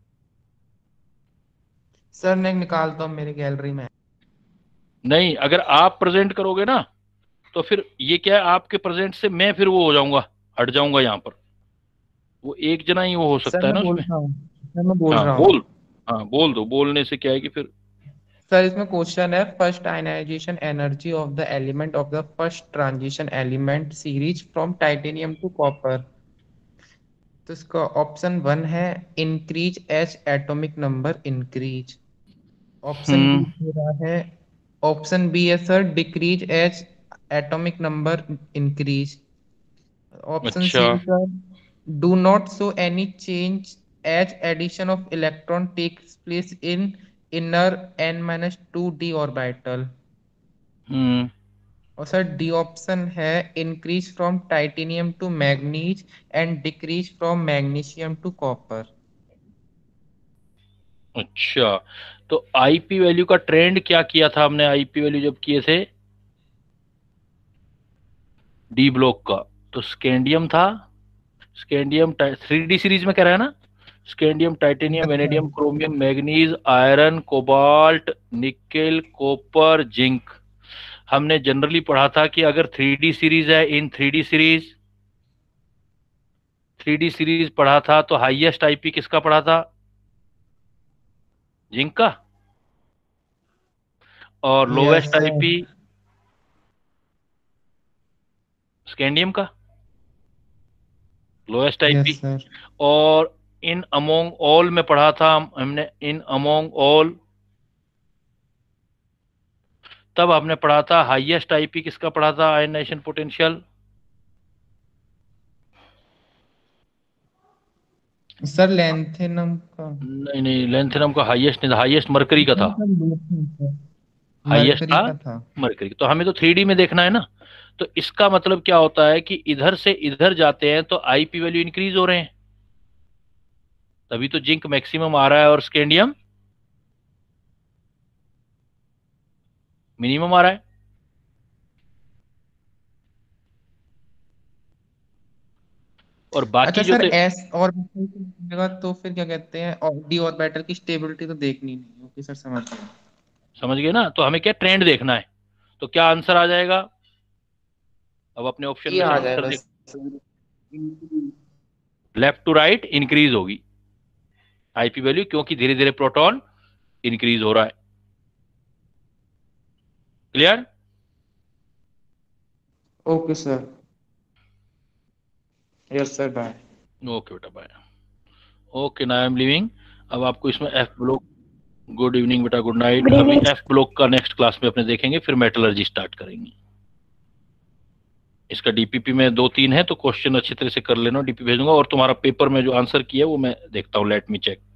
सर मैं निकालता हूँ, मेरी गैलरी में। नहीं, अगर आप प्रेजेंट करोगे ना तो फिर ये क्या है, आपके प्रेजेंट से मैं फिर वो हो जाऊंगा, हट जाऊंगा यहाँ पर। वो एक जना ही वो हो सकता है ना उसमें। सर मैं बोल हाँ रहा हूँ। बोल, हाँ बोल दो। बोलने से क्या है कि फिर सर इसमें क्वेश्चन है, first ionization energy of the element of the first transition element series from titanium to copper. तो इसका ऑप्शन वन है increase each atomic number increase. Option B दे रहा है, ऑप्शन बी है sir decrease each atomic number increase. Option C अच्छा। Sir do not show any change as addition of electron takes place in inner n minus two D orbital. Hmm और sir D option है increase from titanium to manganese and decrease from magnesium to copper. अच्छा, तो IP value का trend क्या किया था हमने? IP value जब किए थे डी ब्लॉक का, तो स्कैंडियम था। स्कैंडियम थ्री डी सीरीज में कह रहा है ना, scandium, titanium, vanadium, chromium, manganese, iron, cobalt, nickel, copper, zinc. हमने जनरली पढ़ा था कि अगर थ्री डी सीरीज है, in three D series three D series पढ़ा था तो हाईएस्ट आईपी किसका पढ़ा था? जिंक का। और लोवेस्ट आईपी स्कैंडियम का, लोएस्ट आईपी। और इन अमोंग ऑल में पढ़ा था हमने, इन अमोंग ऑल तब हमने पढ़ा था हाईएस्ट आईपी किसका पढ़ा था? Ionization potential. सर लेंथेनम का नहीं नहीं, लेंथेनम का हाईएस्ट नहीं था, हाईएस्ट मरकरी का था। हाईएस्ट मरकरी था का था मरकरी। तो हमें तो थ्री डी में देखना है ना, तो इसका मतलब क्या होता है कि इधर से इधर जाते हैं तो आईपी वैल्यू इंक्रीज हो रहे हैं, तभी तो जिंक मैक्सिमम आ रहा है और स्कैंडियम मिनिमम आ रहा है। और बाकी अच्छा जो सर, थे एस और तो फिर क्या कहते हैं, और डी ऑर्बिटल की स्टेबिलिटी तो देखनी नहीं। ओके सर, समझ गया। समझ गए ना, तो हमें क्या ट्रेंड देखना है। तो क्या आंसर आ जाएगा, अब अपने ऑप्शन ये में से आ आंसर जाएगा। देख, लेफ्ट टू राइट इंक्रीज होगी आईपी वैल्यू, क्योंकि धीरे धीरे प्रोटॉन इंक्रीज हो रहा है। Clear? Okay sir. Yes sir, bye. Okay बेटा, bye. Okay, now I am leaving. अब आपको इसमें एफ ब्लॉक, गुड इवनिंग बेटा, गुड नाइट। Good अभी evening. एफ ब्लॉक का नेक्स्ट क्लास में अपने देखेंगे, फिर मेटलर्जी स्टार्ट करेंगे। इसका डीपीपी में दो तीन है, तो क्वेश्चन अच्छी तरह से कर लेना, डीपी भेज दूंगा। और तुम्हारा पेपर में जो आंसर किया है वो मैं देखता हूँ, लेट मी चेक।